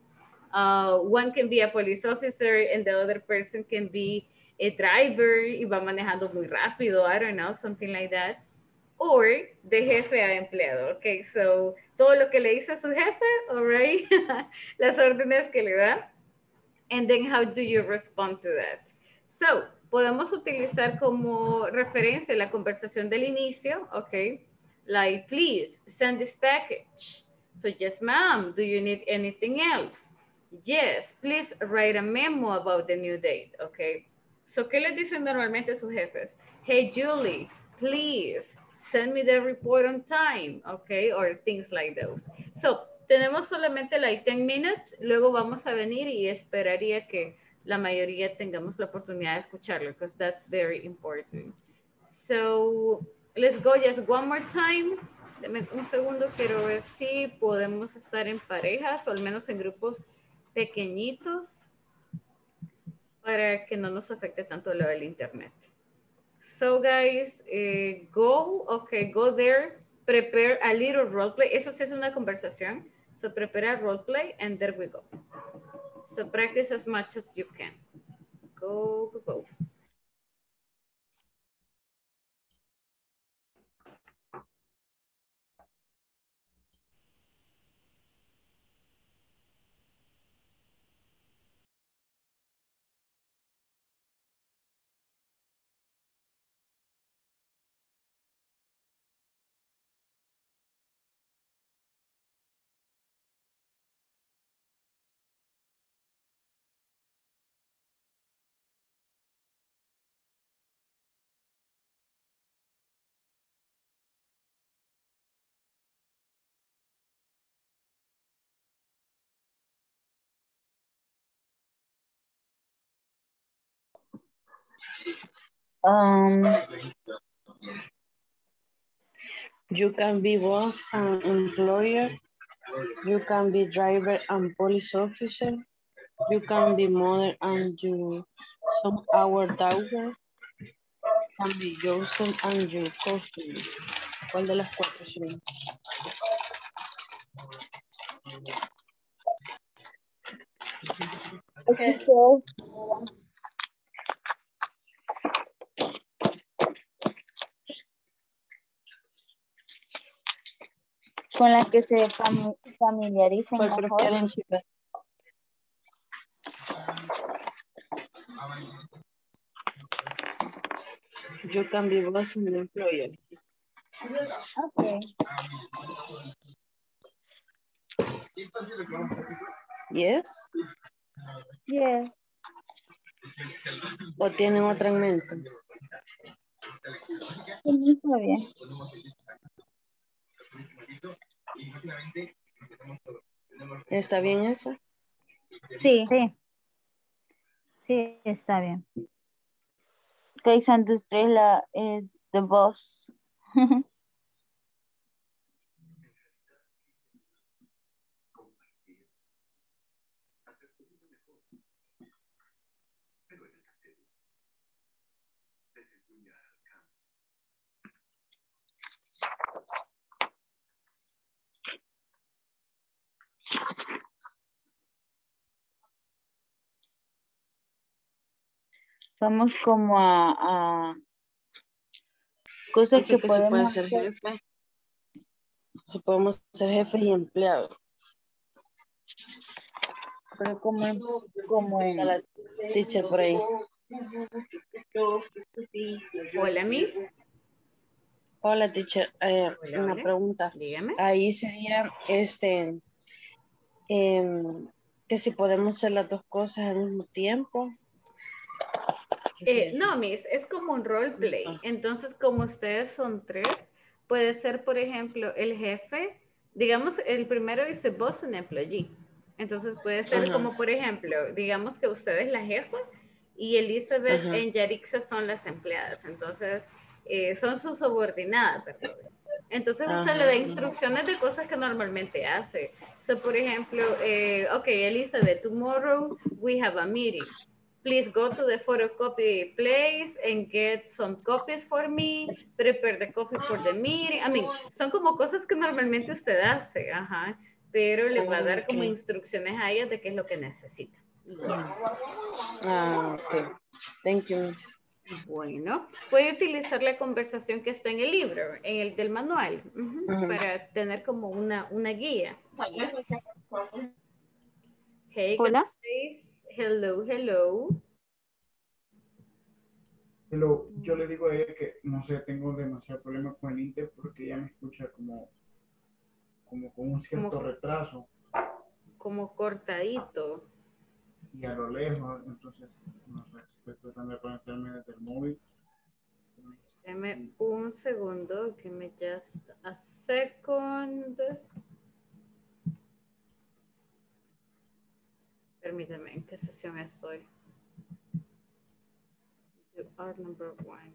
One can be a police officer and the other person can be a driver y va manejando muy rápido, I don't know, something like that. Or de jefe a empleado, okay? So, todo lo que le dice a su jefe, all right? Las órdenes que le da. And then how do you respond to that? So, podemos utilizar como referencia la conversación del inicio, okay? Like, please send this package. So, yes, ma'am, do you need anything else? Yes, please write a memo about the new date, okay? So, ¿qué les dicen normalmente a sus jefes? Hey, Julie, please send me the report on time, okay? Or things like those. So, tenemos solamente like 10 minutes, luego vamos a venir y esperaría que la mayoría tengamos la oportunidad de escucharlo, because that's very important. So, let's go just one more time. Deme un segundo, quiero ver si podemos estar en parejas o al menos en grupos pequeñitos. para que no nos afecte tanto lo del internet. So guys, go there, prepare a little role play. Eso sí es una conversación. So prepare a role play and there we go. So practice as much as you can. Go, go, go. You can be boss and employer. You can be driver and police officer. You can be mother and you some our daughter. Can be yourself and your customer. ¿Cuál de las cuatro sería? Okay. Con las que se familiaricen ¿Cuál mejor. prefieren, chicas? You can be boss and employer. Okay. Yes. Yes. ¿O tienen otra en mente? Sí, está bien. ¿Está bien eso? Sí. Sí. Sí, está bien. Ok, Santos Estrella es the boss. Vamos como a cosas Así que que se puede podemos ser hacer. jefe. Si podemos ser jefes y empleados. Pero como en A la teacher por ahí. Hola, Miss. Hola, teacher. Hola, Una hola. pregunta. Dígame. Ahí sería que si podemos hacer las dos cosas al mismo tiempo. No, Miss, es como un roleplay. Entonces, como ustedes son tres, puede ser, por ejemplo, el jefe, digamos, el primero dice boss and employee. Entonces puede ser como, por ejemplo, digamos que usted es la jefa y Elizabeth y Yarixa son las empleadas. Entonces, son sus subordinadas, ¿verdad? Entonces usted le da instrucciones de cosas que normalmente hace. So, por ejemplo, okay, Elizabeth, tomorrow we have a meeting. Please go to the photocopy place and get some copies for me. Prepare the coffee for the meeting. I mean, son como cosas que normalmente usted hace, ajá, pero le va a dar como instrucciones a ellas de qué es lo que necesita. Ok. Thank you, Miss. Bueno, puede utilizar la conversación que está en el libro, en el del manual, para tener como una guía. Hey, hola. Hello, hello. Hello, yo le digo a ella que, no sé, tengo demasiado problema con el Inter porque ella me escucha como con un cierto retraso. Como cortadito. Y a lo lejos, entonces, no sé, estoy tratando de conectarme desde el móvil. Deme un segundo, give me just a second. Permíteme, ¿en qué sesión estoy? You are number one.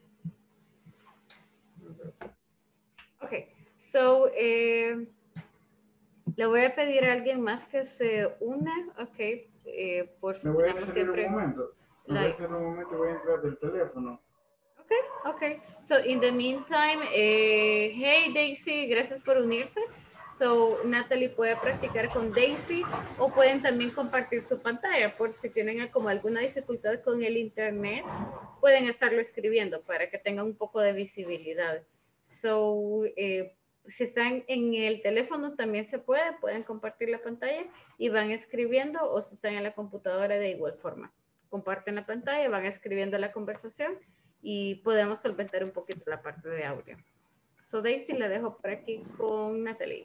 Ok, so, le voy a pedir a alguien más que se una, ok, por si Me voy a tenemos salir siempre... un momento. Me voy a salir un momento, voy a entrar del teléfono. Okay. So in the meantime, hey Daisy, gracias por unirse. So Natalie puede practicar con Daisy o pueden también compartir su pantalla por si tienen como alguna dificultad con el internet, pueden estarlo escribiendo para que tengan un poco de visibilidad. So si están en el teléfono también se pueden compartir la pantalla y van escribiendo, o si están en la computadora de igual forma. Comparten la pantalla, van escribiendo la conversación y podemos solventar un poquito la parte de audio. So Daisy la dejo por aquí con Natalie.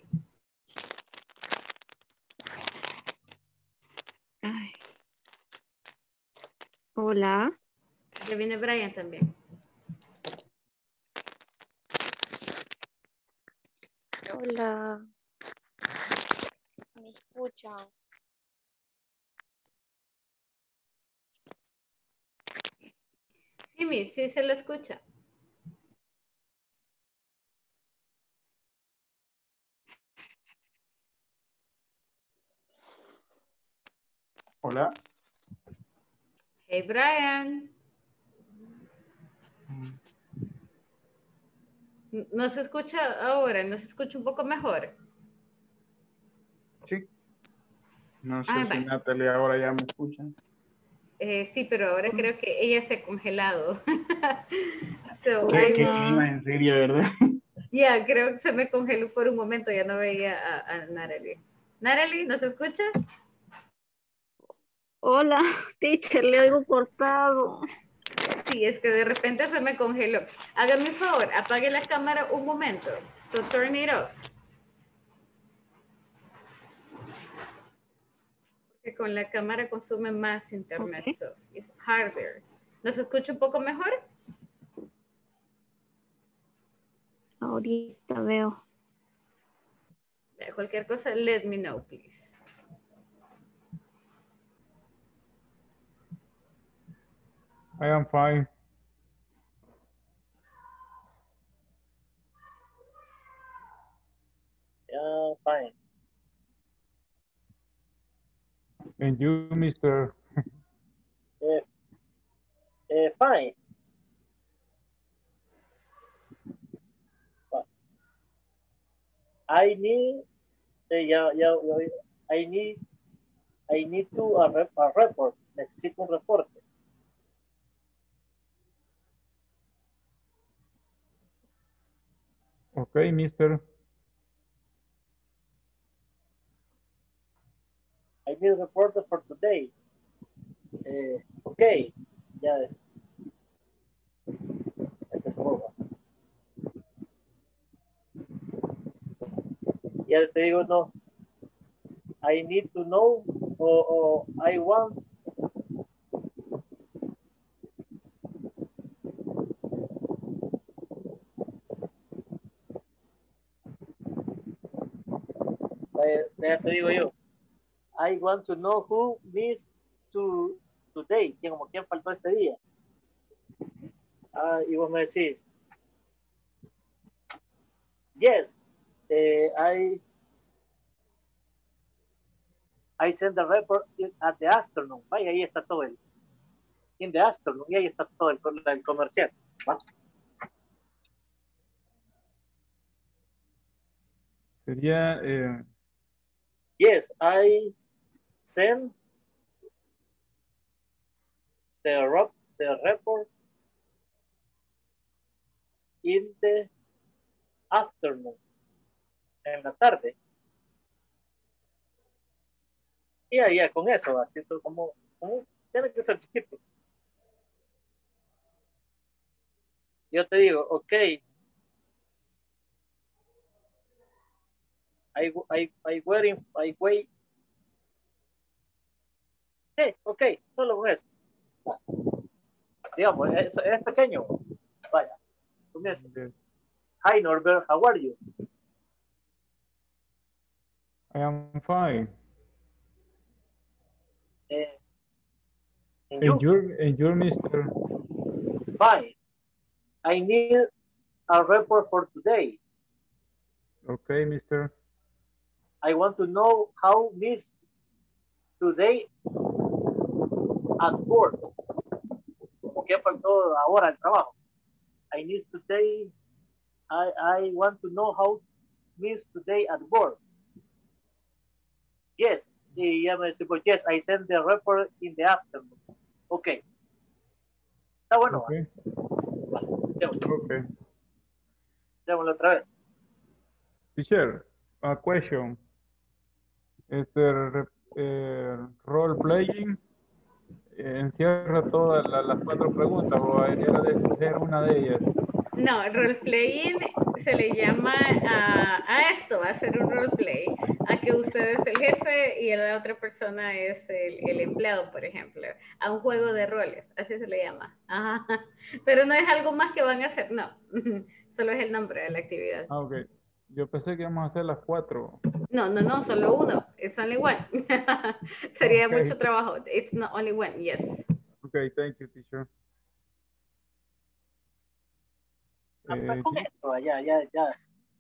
Ay. Hola. Ya viene Brian también. Hola. ¿Me escuchan? Sí, Miss, sí se la escucha. Hola. Hey, Brian. ¿No se escucha ahora? ¿No se escucha un poco mejor? Sí. No sé Ah, si vale. Natalie ahora ya me escuchan. Sí, pero ahora creo que ella se ha congelado. So, Qué clima, en serio, ¿verdad? Ya, creo que se me congeló por un momento, ya no veía a Natalie. Natalie, ¿nos escucha? Hola, teacher, le oigo cortado. Sí, es que de repente se me congeló. Hágame un favor, apague la cámara un momento. So turn it off. Porque con la cámara consume más internet, Okay. so it's harder. ¿Nos escucha un poco mejor? Ahorita veo. Cualquier cosa, let me know, please. I am fine. Yeah, fine. And you, Mr. Fine. I need, I need to a report. Necesito un reporte. Okay, Mr. I need a report for today. Okay. Ya. Ya te digo, no. I need to know o I want. Ya te digo yo. I want to know who missed today. ¿Quién faltó este día? Y vos me decís. Yes. I sent the report at the afternoon. Vaya, ahí está todo el. In the afternoon. Y ahí está todo el comercial. ¿Va? Sería... Yes, I sent the report in the afternoon. En la tarde. Y ya con eso, así como tiene que ser chiquito. Yo te digo, ok. I wait. Sí, ok, solo con eso. Digamos, es pequeño. Vaya, comienza. Hi Norbert, how are you? I am fine. And you're Mr. Fine. I need a report for today. Okay, Mr. I want to know how Miss today at work. Como que faltó ahora el trabajo. I need today. I want to know how Miss today at work. Yes. Y ya me decía, pues, yes, I sent the report in the afternoon. Ok. Está bueno. Okay. Okay. Démoslo otra vez. Teacher, a question. Role playing encierra todas las 4 preguntas o era de escoger una de ellas. No, role-playing se le llama a esto, a hacer un roleplay, a que usted es el jefe y la otra persona es el empleado, por ejemplo, a un juego de roles, así se le llama. Ajá. Pero no es algo más que van a hacer, no, solo es el nombre de la actividad. Ah, ok. Yo pensé que íbamos a hacer las 4. No, solo uno, it's only one. Sería Okay. mucho trabajo, it's not only one, yes. Okay, thank you, teacher. Ya.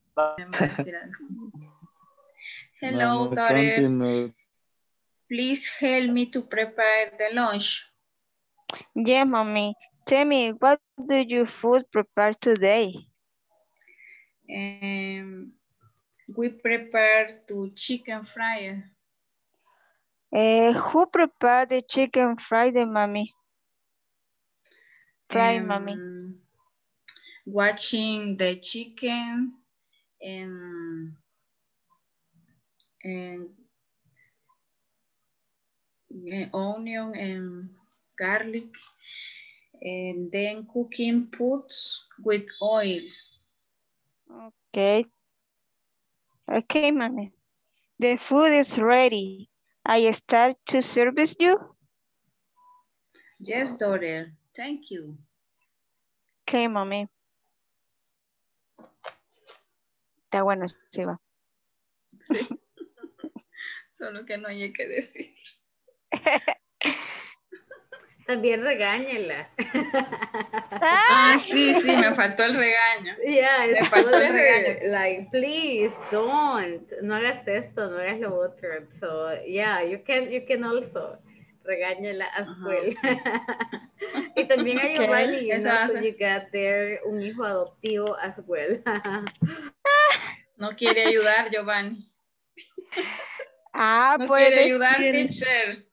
Hello, daughter. Please help me to prepare the lunch. Yeah, mommy. Tell me, what do you food prepare today? We prepare the chicken fry. Who prepared the chicken fried, mommy? Mommy. Watching the chicken and onion and garlic, and then cooking pots with oil. Okay. Okay, mommy. The food is ready. I start to service you? Yes, daughter. Thank you. Okay, mommy. Está bueno, sí va. Sí. Solo que no hay que decir. También regáñela. Sí, me faltó el regaño. Yeah, me faltó el regaño. Like, please don't. No hagas esto, no hagas lo otro. So, yeah, you can also regáñela as well. Y también hay Giovanni, so you got there un hijo adoptivo as well. No quiere ayudar, Giovanni. No quiere ayudar, teacher.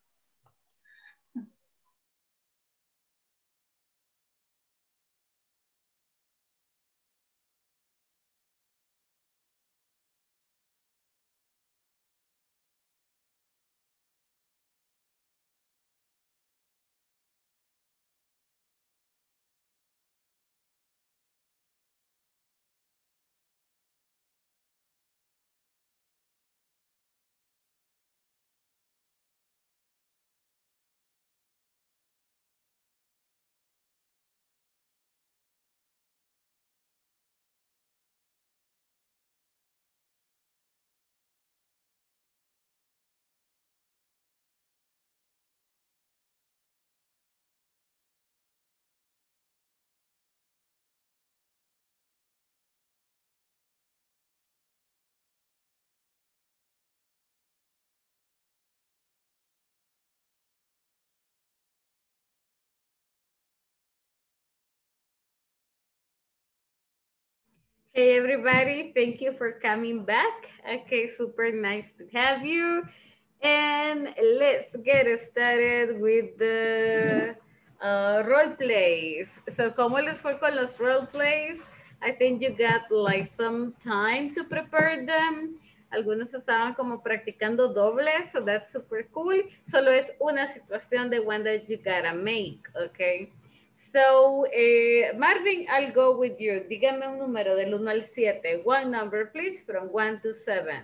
Hey everybody, thank you for coming back. Okay, super nice to have you. And let's get started with the role plays. So, ¿cómo les fue con los role plays? I think you got like some time to prepare them. Algunos estaban como practicando doble, so that's super cool. Solo es una situación de one that you gotta make, okay? So, Marvin, I'll go with you. Dígame un número del 1 al 7. One number, please, from 1 to 7.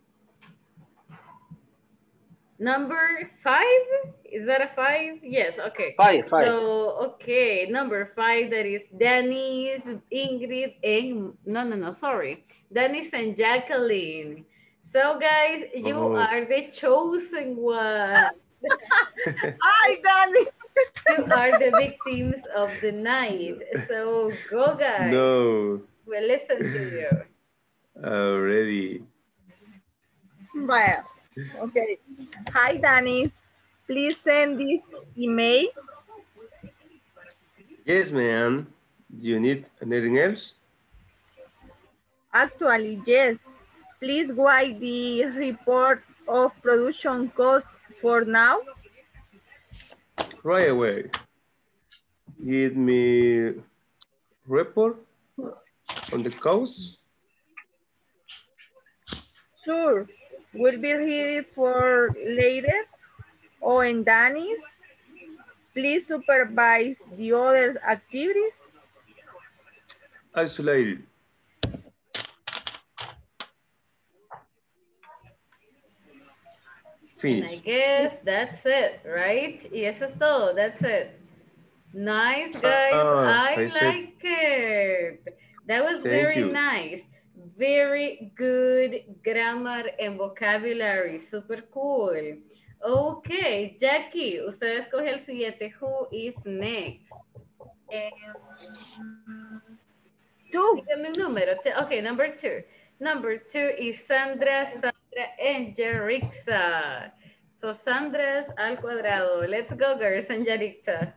Number 5? Is that a 5? Yes, okay. 5. So, okay, number 5, that is Dennis, Ingrid, and, no, sorry. Dennis and Jacqueline. So, guys, you are the chosen one. Hi, Danny. You are the victims of the night. So go, guys. No. We'll listen to you. Already. Well, okay. Hi, Danis. please send this email. Yes, ma'am. Do you need anything else? Actually, yes. Please write the report of production cost for now. Right away. Give me report on the cost. Sure. Will be ready for later or in Danny's. Please supervise the other activities. Isolated. And I guess that's it, right? Y eso es todo. That's it. Nice, guys. I like it. That was very nice. Very good grammar and vocabulary. Super cool. Okay, Jackie, usted escoge el siguiente. Who is next? Two. Dígame un número. Okay, number 2. Number 2 is Sandra, and Jerixa. So Sandra's al cuadrado. Let's go, girls, and Jerixa.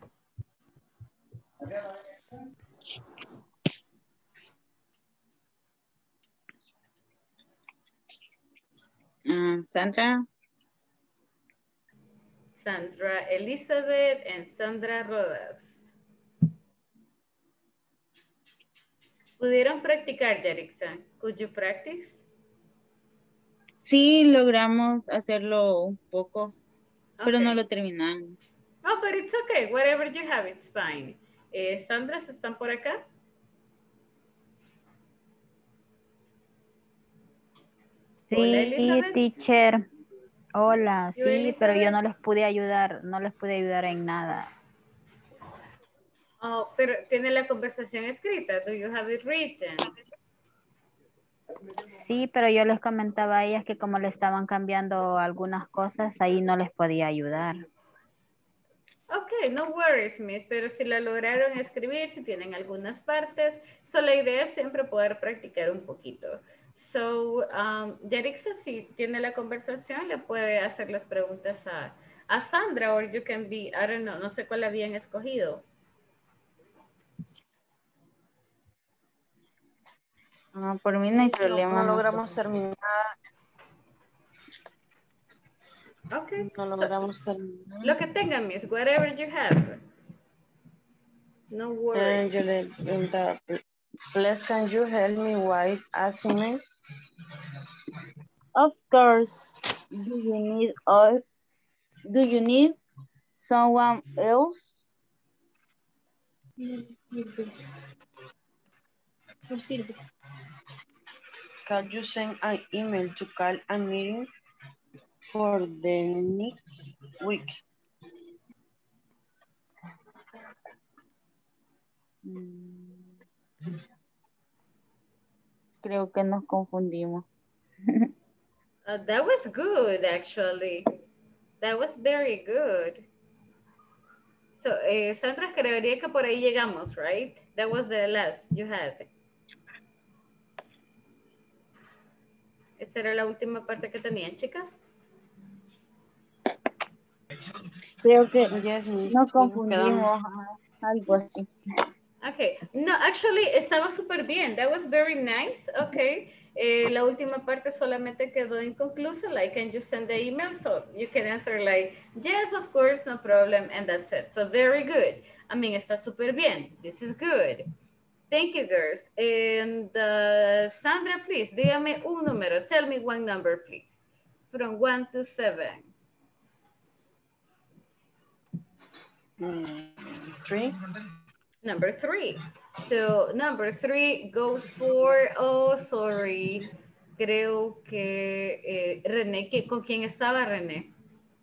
Sandra. Sandra Elizabeth and Sandra Rodas. ¿Pudieron practicar, Jerixa? Could you practice? Sí, logramos hacerlo un poco, pero no lo terminamos. Oh, but it's okay. Whatever you have, it's fine. Sandras, ¿están por acá? Sí, teacher. Hola, sí, Elizabeth? pero yo no les pude ayudar, en nada. Oh, pero tiene la conversación escrita. Do you have it written? Sí, pero yo les comentaba a ellas que como le estaban cambiando algunas cosas, ahí no les podía ayudar. Ok, no worries, miss, pero si la lograron escribir, si tienen algunas partes, so la idea es siempre poder practicar un poquito. So, Jerixa, si tiene la conversación, le puede hacer las preguntas a Sandra, or you can be, I don't know, no sé cuál habían escogido. Por mí no hay problema. No logramos terminar. Okay. No logramos terminar. Lo que tengan, miss, whatever you have. No worries. Yo le preguntaba, please can you help me with assignment? Of course. Do you need someone else? Can you send an email to call a meeting for the next week? Creo que nos confundimos. That was good, actually. That was very good. So, Sandra, creería que por ahí llegamos, right? That was the last you had. ¿Esa era la última parte que tenían, chicas? Creo que nos confundimos, algo así. Okay, no, actually estaba súper bien. That was very nice. Okay, la última parte solamente quedó inconclusa. Like, can you send the email? So you can answer like, yes, of course, no problem, and that's it. So very good. I mean, está súper bien. This is good. Thank you, girls. And Sandra, please, dígame un número. Tell me one number, please. From 1 to 7. 3. Number 3. So number 3 goes for, oh, sorry. Creo que René, ¿con quién estaba René?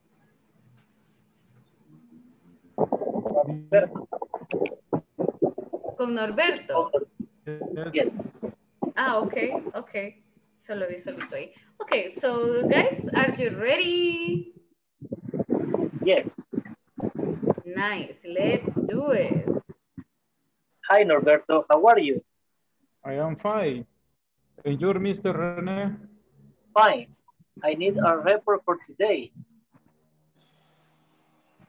Con Norberto. Yes. Ah, okay, okay. Solo vi solito ahí. Okay, so guys, are you ready? Yes. Nice, let's do it. Hi, Norberto. How are you? I am fine. And you're Mr. Rene? Fine. I need a report for today.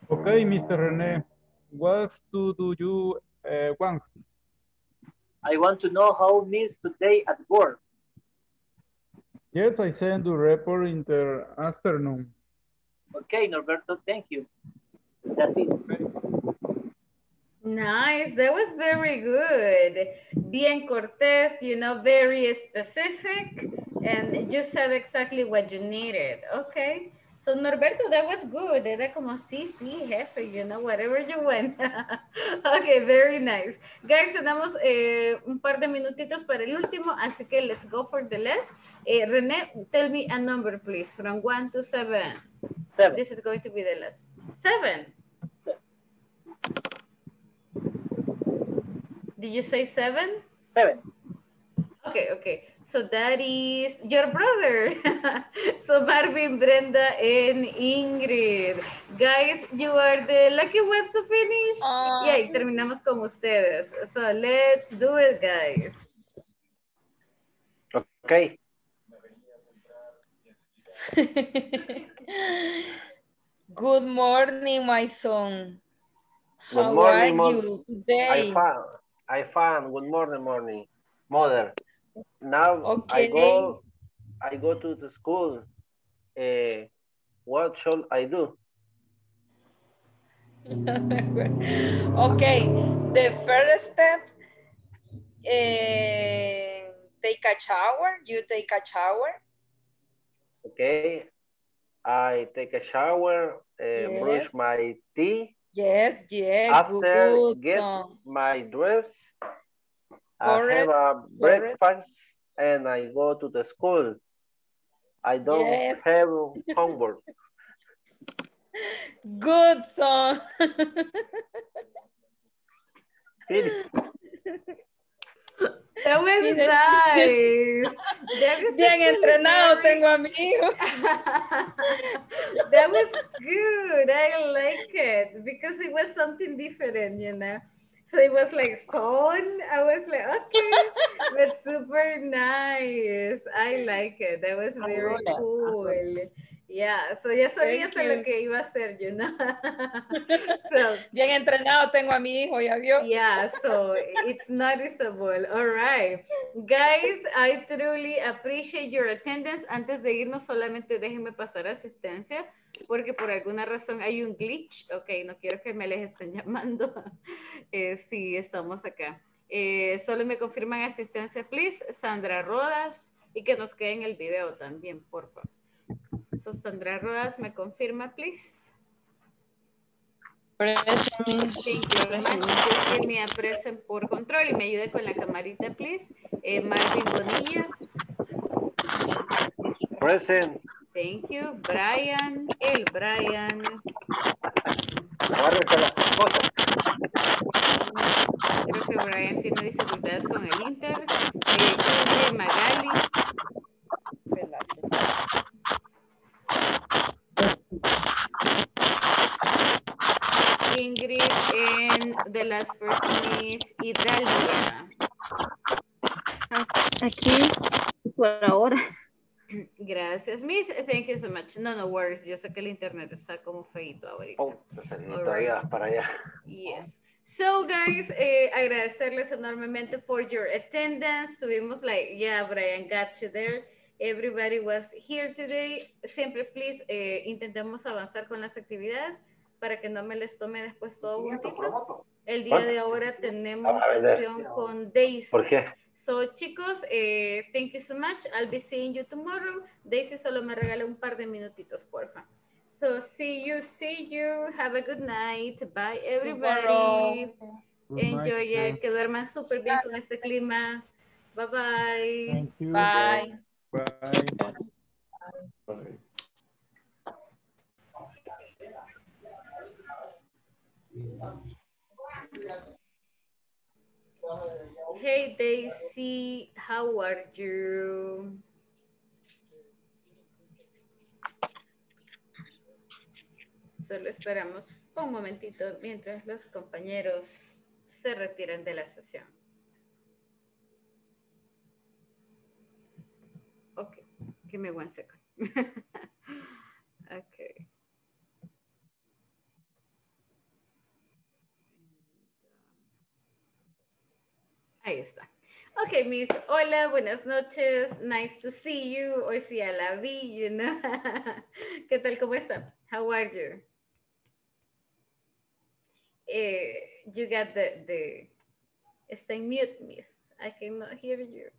Okay, Mr. René, what do you want? I want to know how Miss today at work. Yes, I send the report in the afternoon. Okay, Norberto, thank you. That's it. Nice, that was very good. Bien cortés, you know, very specific, and you said exactly what you needed. Okay, so Norberto, that was good. Era como sí, jefe, you know, whatever you want. Okay, very nice. Guys, tenemos un par de minutitos para el último, así que let's go for the last. René, tell me a number, please, from 1 to 7. 7. This is going to be the last. 7. Did you say 7? 7. Okay. So that is your brother. So Marvin, Brenda, and Ingrid. Guys, you are the lucky ones to finish. Yeah, y terminamos con ustedes. So let's do it, guys. Okay. Good morning, my son. Good How morning, are you today? I found. Good morning, mother. Now okay. I go to the school. What should I do? Okay, the first step, take a shower. You take a shower. Okay, I take a shower, brush my teeth. Yes, After good. Get my dress, I have a breakfast, and I go to the school. I don't have homework. Good son. That was nice. Bien entrenado tengo a mi hijo. That was good. I like it because it was something different, you know. So it was like son. I was like, okay, but super nice. I like it. That was very cool. Yeah, so ya sabías a lo que iba a hacer, you know. So, bien entrenado tengo a mi hijo, ¿ya vio? Yeah, so it's noticeable. All right. Guys, I truly appreciate your attendance. Antes de irnos, solamente déjenme pasar asistencia, porque por alguna razón hay un glitch. Ok, no quiero que me les estén llamando. Sí, estamos acá. Solo me confirman asistencia, please. Sandra Rodas, y que nos quede en el video también, por favor. So, Sandra Rodas, ¿me confirma, please? Present. Thank you so much. Just give me a present por control y me ayude con la camarita, please. Marvin Bonilla. Present. Thank you. Brian. Brian. Creo que Brian tiene dificultades con el Inter. Magali. Ingrid, and the last person is Idalia. Aquí, por ahora. Gracias, Miss. Thank you so much. No worries. Yo sé que el internet está como feito ahorita. Todavía para allá. Yes. So, guys, agradecerles enormemente for your attendance. Tuvimos Brian got you there. Everybody was here today. Siempre, please, intentemos avanzar con las actividades para que no me les tome después todo un tiempo. El día de ahora tenemos sesión con Daisy. ¿Por qué? So, chicos, thank you so much. I'll be seeing you tomorrow. Daisy solo me regala un par de minutitos, porfa. So, see you. Have a good night. Bye, everybody. Enjoy. Que duerman súper bien con este clima. Bye-bye. Thank you. Bye. Bye. Bye. Hey, Daisy. How are you? Solo esperamos un momentito mientras los compañeros se retiran de la sesión. Ok, give me 1 second. Okay. Ahí está. Ok, Miss. Hola, buenas noches. Nice to see you. Hoy sí ya la vi, you know. ¿Qué tal? ¿Cómo está? How are you? You got the... Está en mute, Miss. I cannot hear you.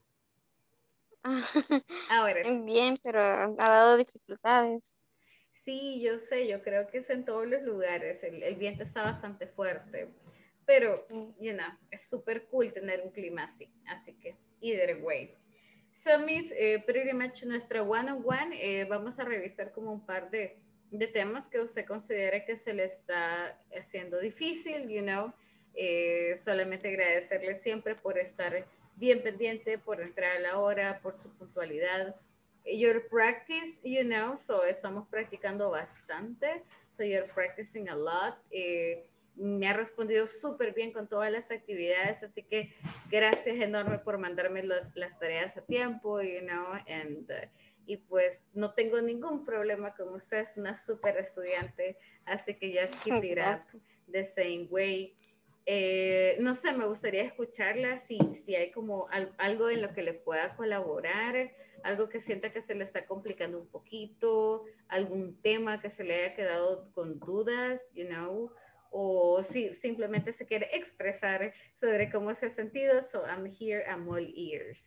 Ahora sí. Bien, pero ha dado dificultades. Sí, yo sé, yo creo que es en todos los lugares. El viento está bastante fuerte. Pero, you know, es súper cool tener un clima así. Así que, either way. So, Miss, pretty much nuestra one-on-one, vamos a revisar como un par de temas que usted considera que se le está haciendo difícil, you know. Solamente agradecerle siempre por estar bien pendiente, por entrar a la hora, por su puntualidad. Your practice, you know, so estamos practicando bastante, so you're practicing a lot. Me ha respondido súper bien con todas las actividades, así que gracias enorme por mandarme las tareas a tiempo, you know, y pues no tengo ningún problema con usted, es una súper estudiante, así que just keep it up the same way. No sé, me gustaría escucharla si hay como algo en lo que le pueda colaborar, algo que sienta que se le está complicando un poquito, algún tema que se le haya quedado con dudas, you know, o si simplemente se quiere expresar sobre cómo se ha sentido. So I'm here, I'm all ears.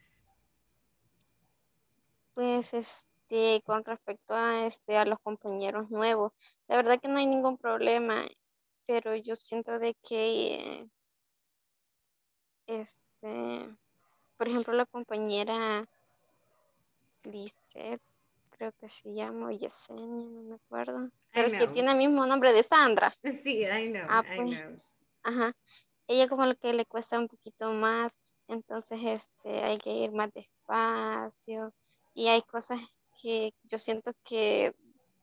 Pues con respecto a los compañeros nuevos, la verdad que no hay ningún problema, pero yo siento de que por ejemplo, la compañera Lisette, creo que se llama, o Yesenia, no me acuerdo, pero que tiene el mismo nombre de Sandra. Sí, I know, pues, I know. Ajá, ella como lo que le cuesta un poquito más, entonces hay que ir más despacio, y hay cosas que yo siento que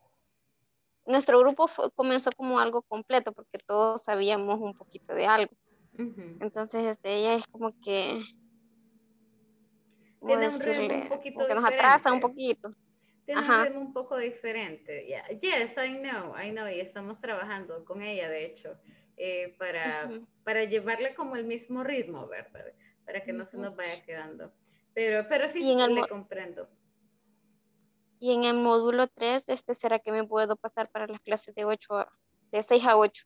nuestro grupo comenzó como algo completo, porque todos sabíamos un poquito de algo. Entonces ella es como que tiene un ritmo un poquito que diferente. nos atrasa un poquito. Tiene un ritmo un poco diferente. Yeah. Yes, I know, y estamos trabajando con ella, de hecho, para llevarle como el mismo ritmo, ¿verdad? Para que no se nos vaya quedando. Pero sí, le comprendo. Y en el módulo 3, ¿será que me puedo pasar para las clases de 6 a 8?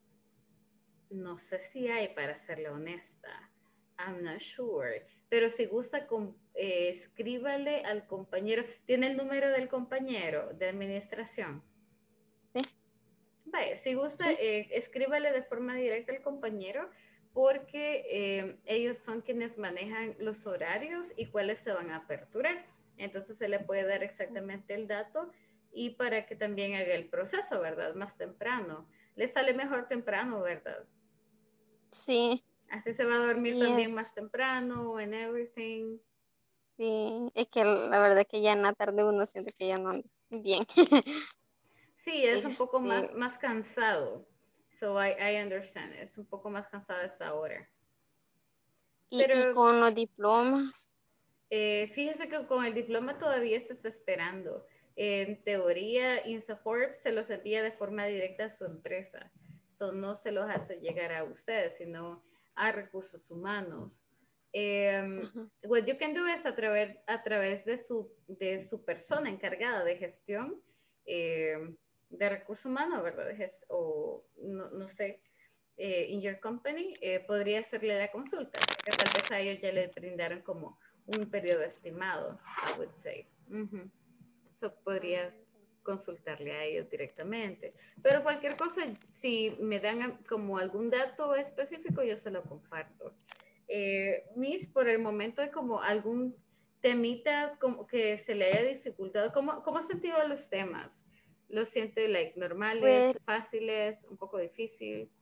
No sé si hay, para serle honesta. I'm not sure. Pero si gusta, escríbale al compañero. ¿Tiene el número del compañero de administración? Sí. Vaya, si gusta, escríbale de forma directa al compañero, porque ellos son quienes manejan los horarios y cuáles se van a aperturar. Entonces se le puede dar exactamente el dato y para que también haga el proceso, ¿verdad? Más temprano. Le sale mejor temprano, ¿verdad? Sí. Así se va a dormir también más temprano and everything. Sí, es que la verdad que ya en la tarde uno siente que ya no anda bien. Sí, es un poco más cansado. So I understand. Es un poco más cansado esta hora. ¿Y con los diplomas? Fíjese que con el diploma todavía se está esperando. En teoría, INSAFORP se los envía de forma directa a su empresa. So no se los hace llegar a ustedes, sino a recursos humanos. What you can do es a través de su persona encargada de gestión de recursos humanos, ¿verdad? O no sé, in your company, podría hacerle la consulta, que tal vez a ellos ya le brindaron como un periodo estimado, I would say. So podría consultarle a ellos directamente. Pero cualquier cosa, si me dan como algún dato específico, yo se lo comparto. Miss, por el momento hay como algún temita como que se le haya dificultado. ¿Cómo ha sentido los temas? ¿Los siente normales, fáciles, un poco difícil?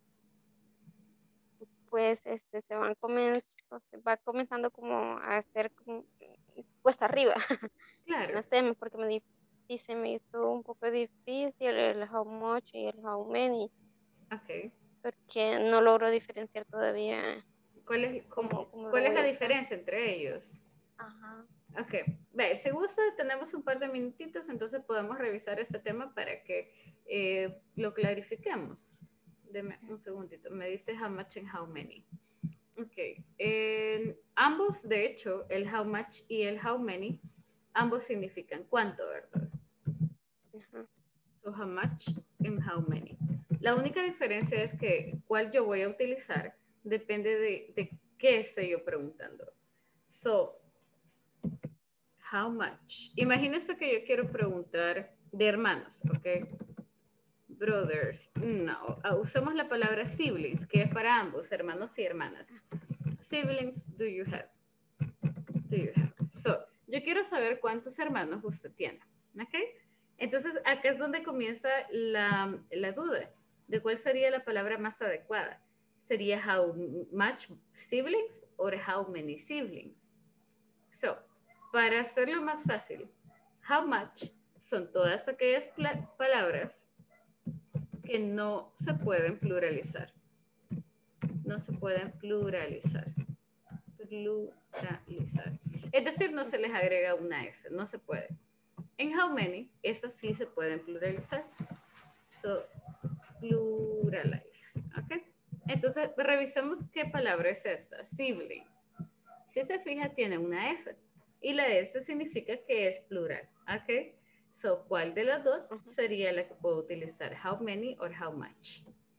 Pues se va comenzando como a hacer como cuesta arriba. Claro. Los temas, porque se me hizo un poco difícil el how much y el how many. Ok. Porque no logro diferenciar todavía. ¿Cuál es la diferencia entre ellos? Ajá. Ok, si gusta, tenemos un par de minutitos, entonces podemos revisar este tema para que lo clarifiquemos. Deme un segundito. Me dice how much and how many. Ok. Ambos, de hecho, el how much y el how many, ambos significan cuánto, ¿verdad? So, how much and how many. La única diferencia es que cuál yo voy a utilizar depende de qué esté yo preguntando. So, how much. Imagínense que yo quiero preguntar de hermanos, ¿ok? Brothers. No, usamos la palabra siblings, que es para ambos, hermanos y hermanas. Siblings do you have? Do you have? So, yo quiero saber cuántos hermanos usted tiene, ¿ok? Entonces, acá es donde comienza la duda de cuál sería la palabra más adecuada. ¿Sería how much siblings o how many siblings? So, para hacerlo más fácil, how much son todas aquellas palabras que no se pueden pluralizar. No se pueden pluralizar. Pluralizar. Es decir, no se les agrega una S, no se puede. En how many, esas sí se pueden pluralizar. So, pluralize. ¿Ok? Entonces, revisemos qué palabra es esta. Siblings. Si se fija, tiene una S. Y la S significa que es plural. ¿Ok? So, ¿cuál de las dos sería la que puedo utilizar? How many or how much?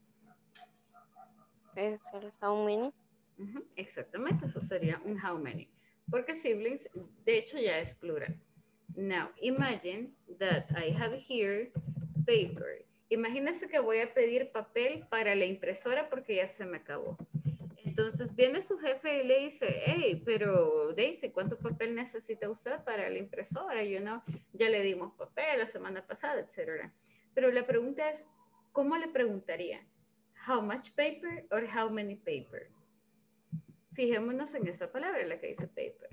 Es el how many. Exactamente, eso sería un how many. Porque siblings, de hecho, ya es plural. Now, imagine that I have here paper. Imagínense que voy a pedir papel para la impresora porque ya se me acabó. Entonces viene su jefe y le dice, hey, pero Daisy, ¿cuánto papel necesita usted para la impresora? You know, ya le dimos papel la semana pasada, etc. Pero la pregunta es, ¿cómo le preguntaría? How much paper or how many paper? Fijémonos en esa palabra, la que dice paper.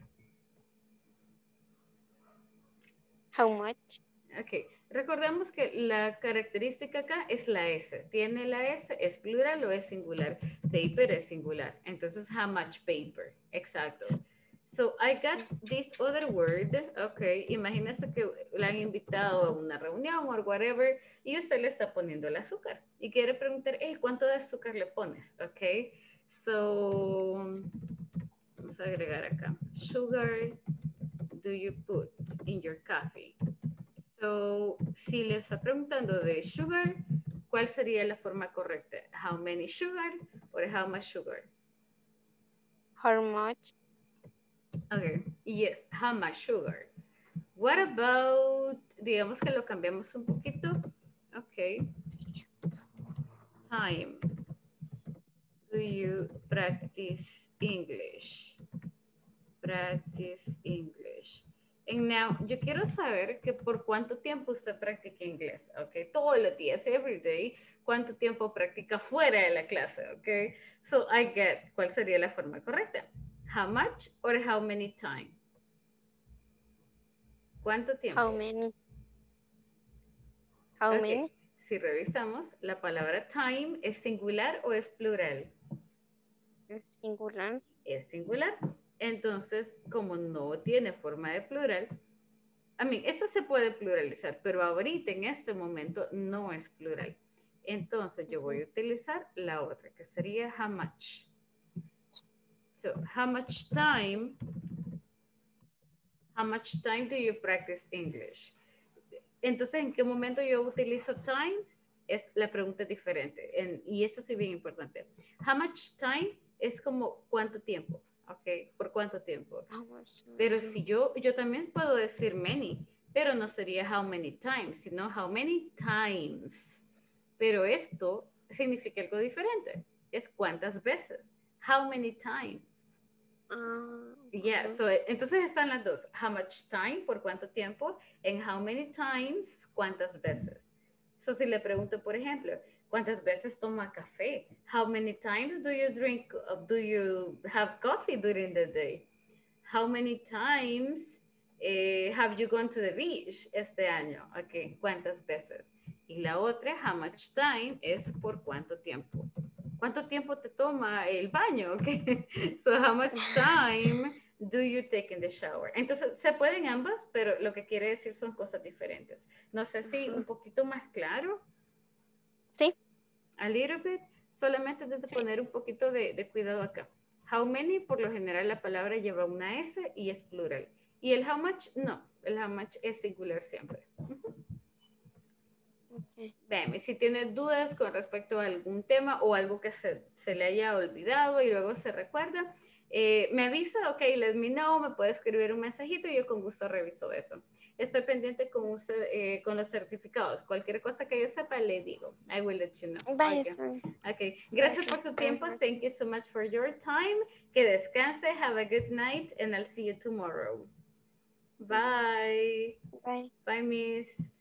How much? Ok, recordemos que la característica acá es la S. ¿Tiene la S? ¿Es plural o es singular? Paper es singular. Entonces, how much paper? Exacto. So, I got this other word. Ok, imagínese que la han invitado a una reunión o whatever y usted le está poniendo el azúcar. Y quiere preguntar, hey, ¿cuánto de azúcar le pones? Ok, so, vamos a agregar acá. Sugar do you put in your coffee? So, si le está preguntando de sugar, ¿cuál sería la forma correcta? How many sugar or how much sugar? How much? Okay, yes, how much sugar. What about, digamos que lo cambiamos un poquito. Okay. Time. Do you practice English? Practice English. And now, yo quiero saber que por cuánto tiempo usted practica inglés, ¿ok? Todos los días, every day, cuánto tiempo practica fuera de la clase, ¿ok? So, I get, ¿cuál sería la forma correcta? How much or how many time? ¿Cuánto tiempo? How many? How many? Si revisamos, la palabra time, ¿es singular o es plural? Es singular. Es singular. Entonces, como no tiene forma de plural, esta se puede pluralizar, pero ahorita en este momento no es plural. Entonces, yo voy a utilizar la otra, que sería how much. So, how much time do you practice English? Entonces, ¿en qué momento yo utilizo times? Es la pregunta diferente. Y eso sí bien importante. How much time es como cuánto tiempo. Ok, ¿por cuánto tiempo? Pero si yo también puedo decir many, pero no sería how many times, sino how many times. Pero esto significa algo diferente. Es cuántas veces. How many times. Yeah, so, entonces están las dos. How much time, por cuánto tiempo, and how many times, cuántas veces. So, si le pregunto, por ejemplo, ¿cuántas veces toma café? How many times do you have coffee during the day? How many times have you gone to the beach este año? Ok, ¿cuántas veces? Y la otra, how much time, es por cuánto tiempo. ¿Cuánto tiempo te toma el baño? Okay. So, how much time do you take in the shower? Entonces, se pueden ambas, pero lo que quiere decir son cosas diferentes. No sé si un poquito más claro. Sí. A little bit. Solamente de poner un poquito de cuidado acá. How many, por lo general la palabra lleva una S y es plural. Y el how much, no. El how much es singular siempre. Okay. Vean, si tienes dudas con respecto a algún tema o algo que se le haya olvidado y luego se recuerda, me avisa, ok, let me know, me puede escribir un mensajito y yo con gusto reviso eso. Estoy pendiente con usted, con los certificados. Cualquier cosa que yo sepa, le digo. I will let you know. Bye, okay. Gracias por su tiempo. Thank you so much for your time. Que descanse. Have a good night and I'll see you tomorrow. Bye. Bye. Bye, Miss.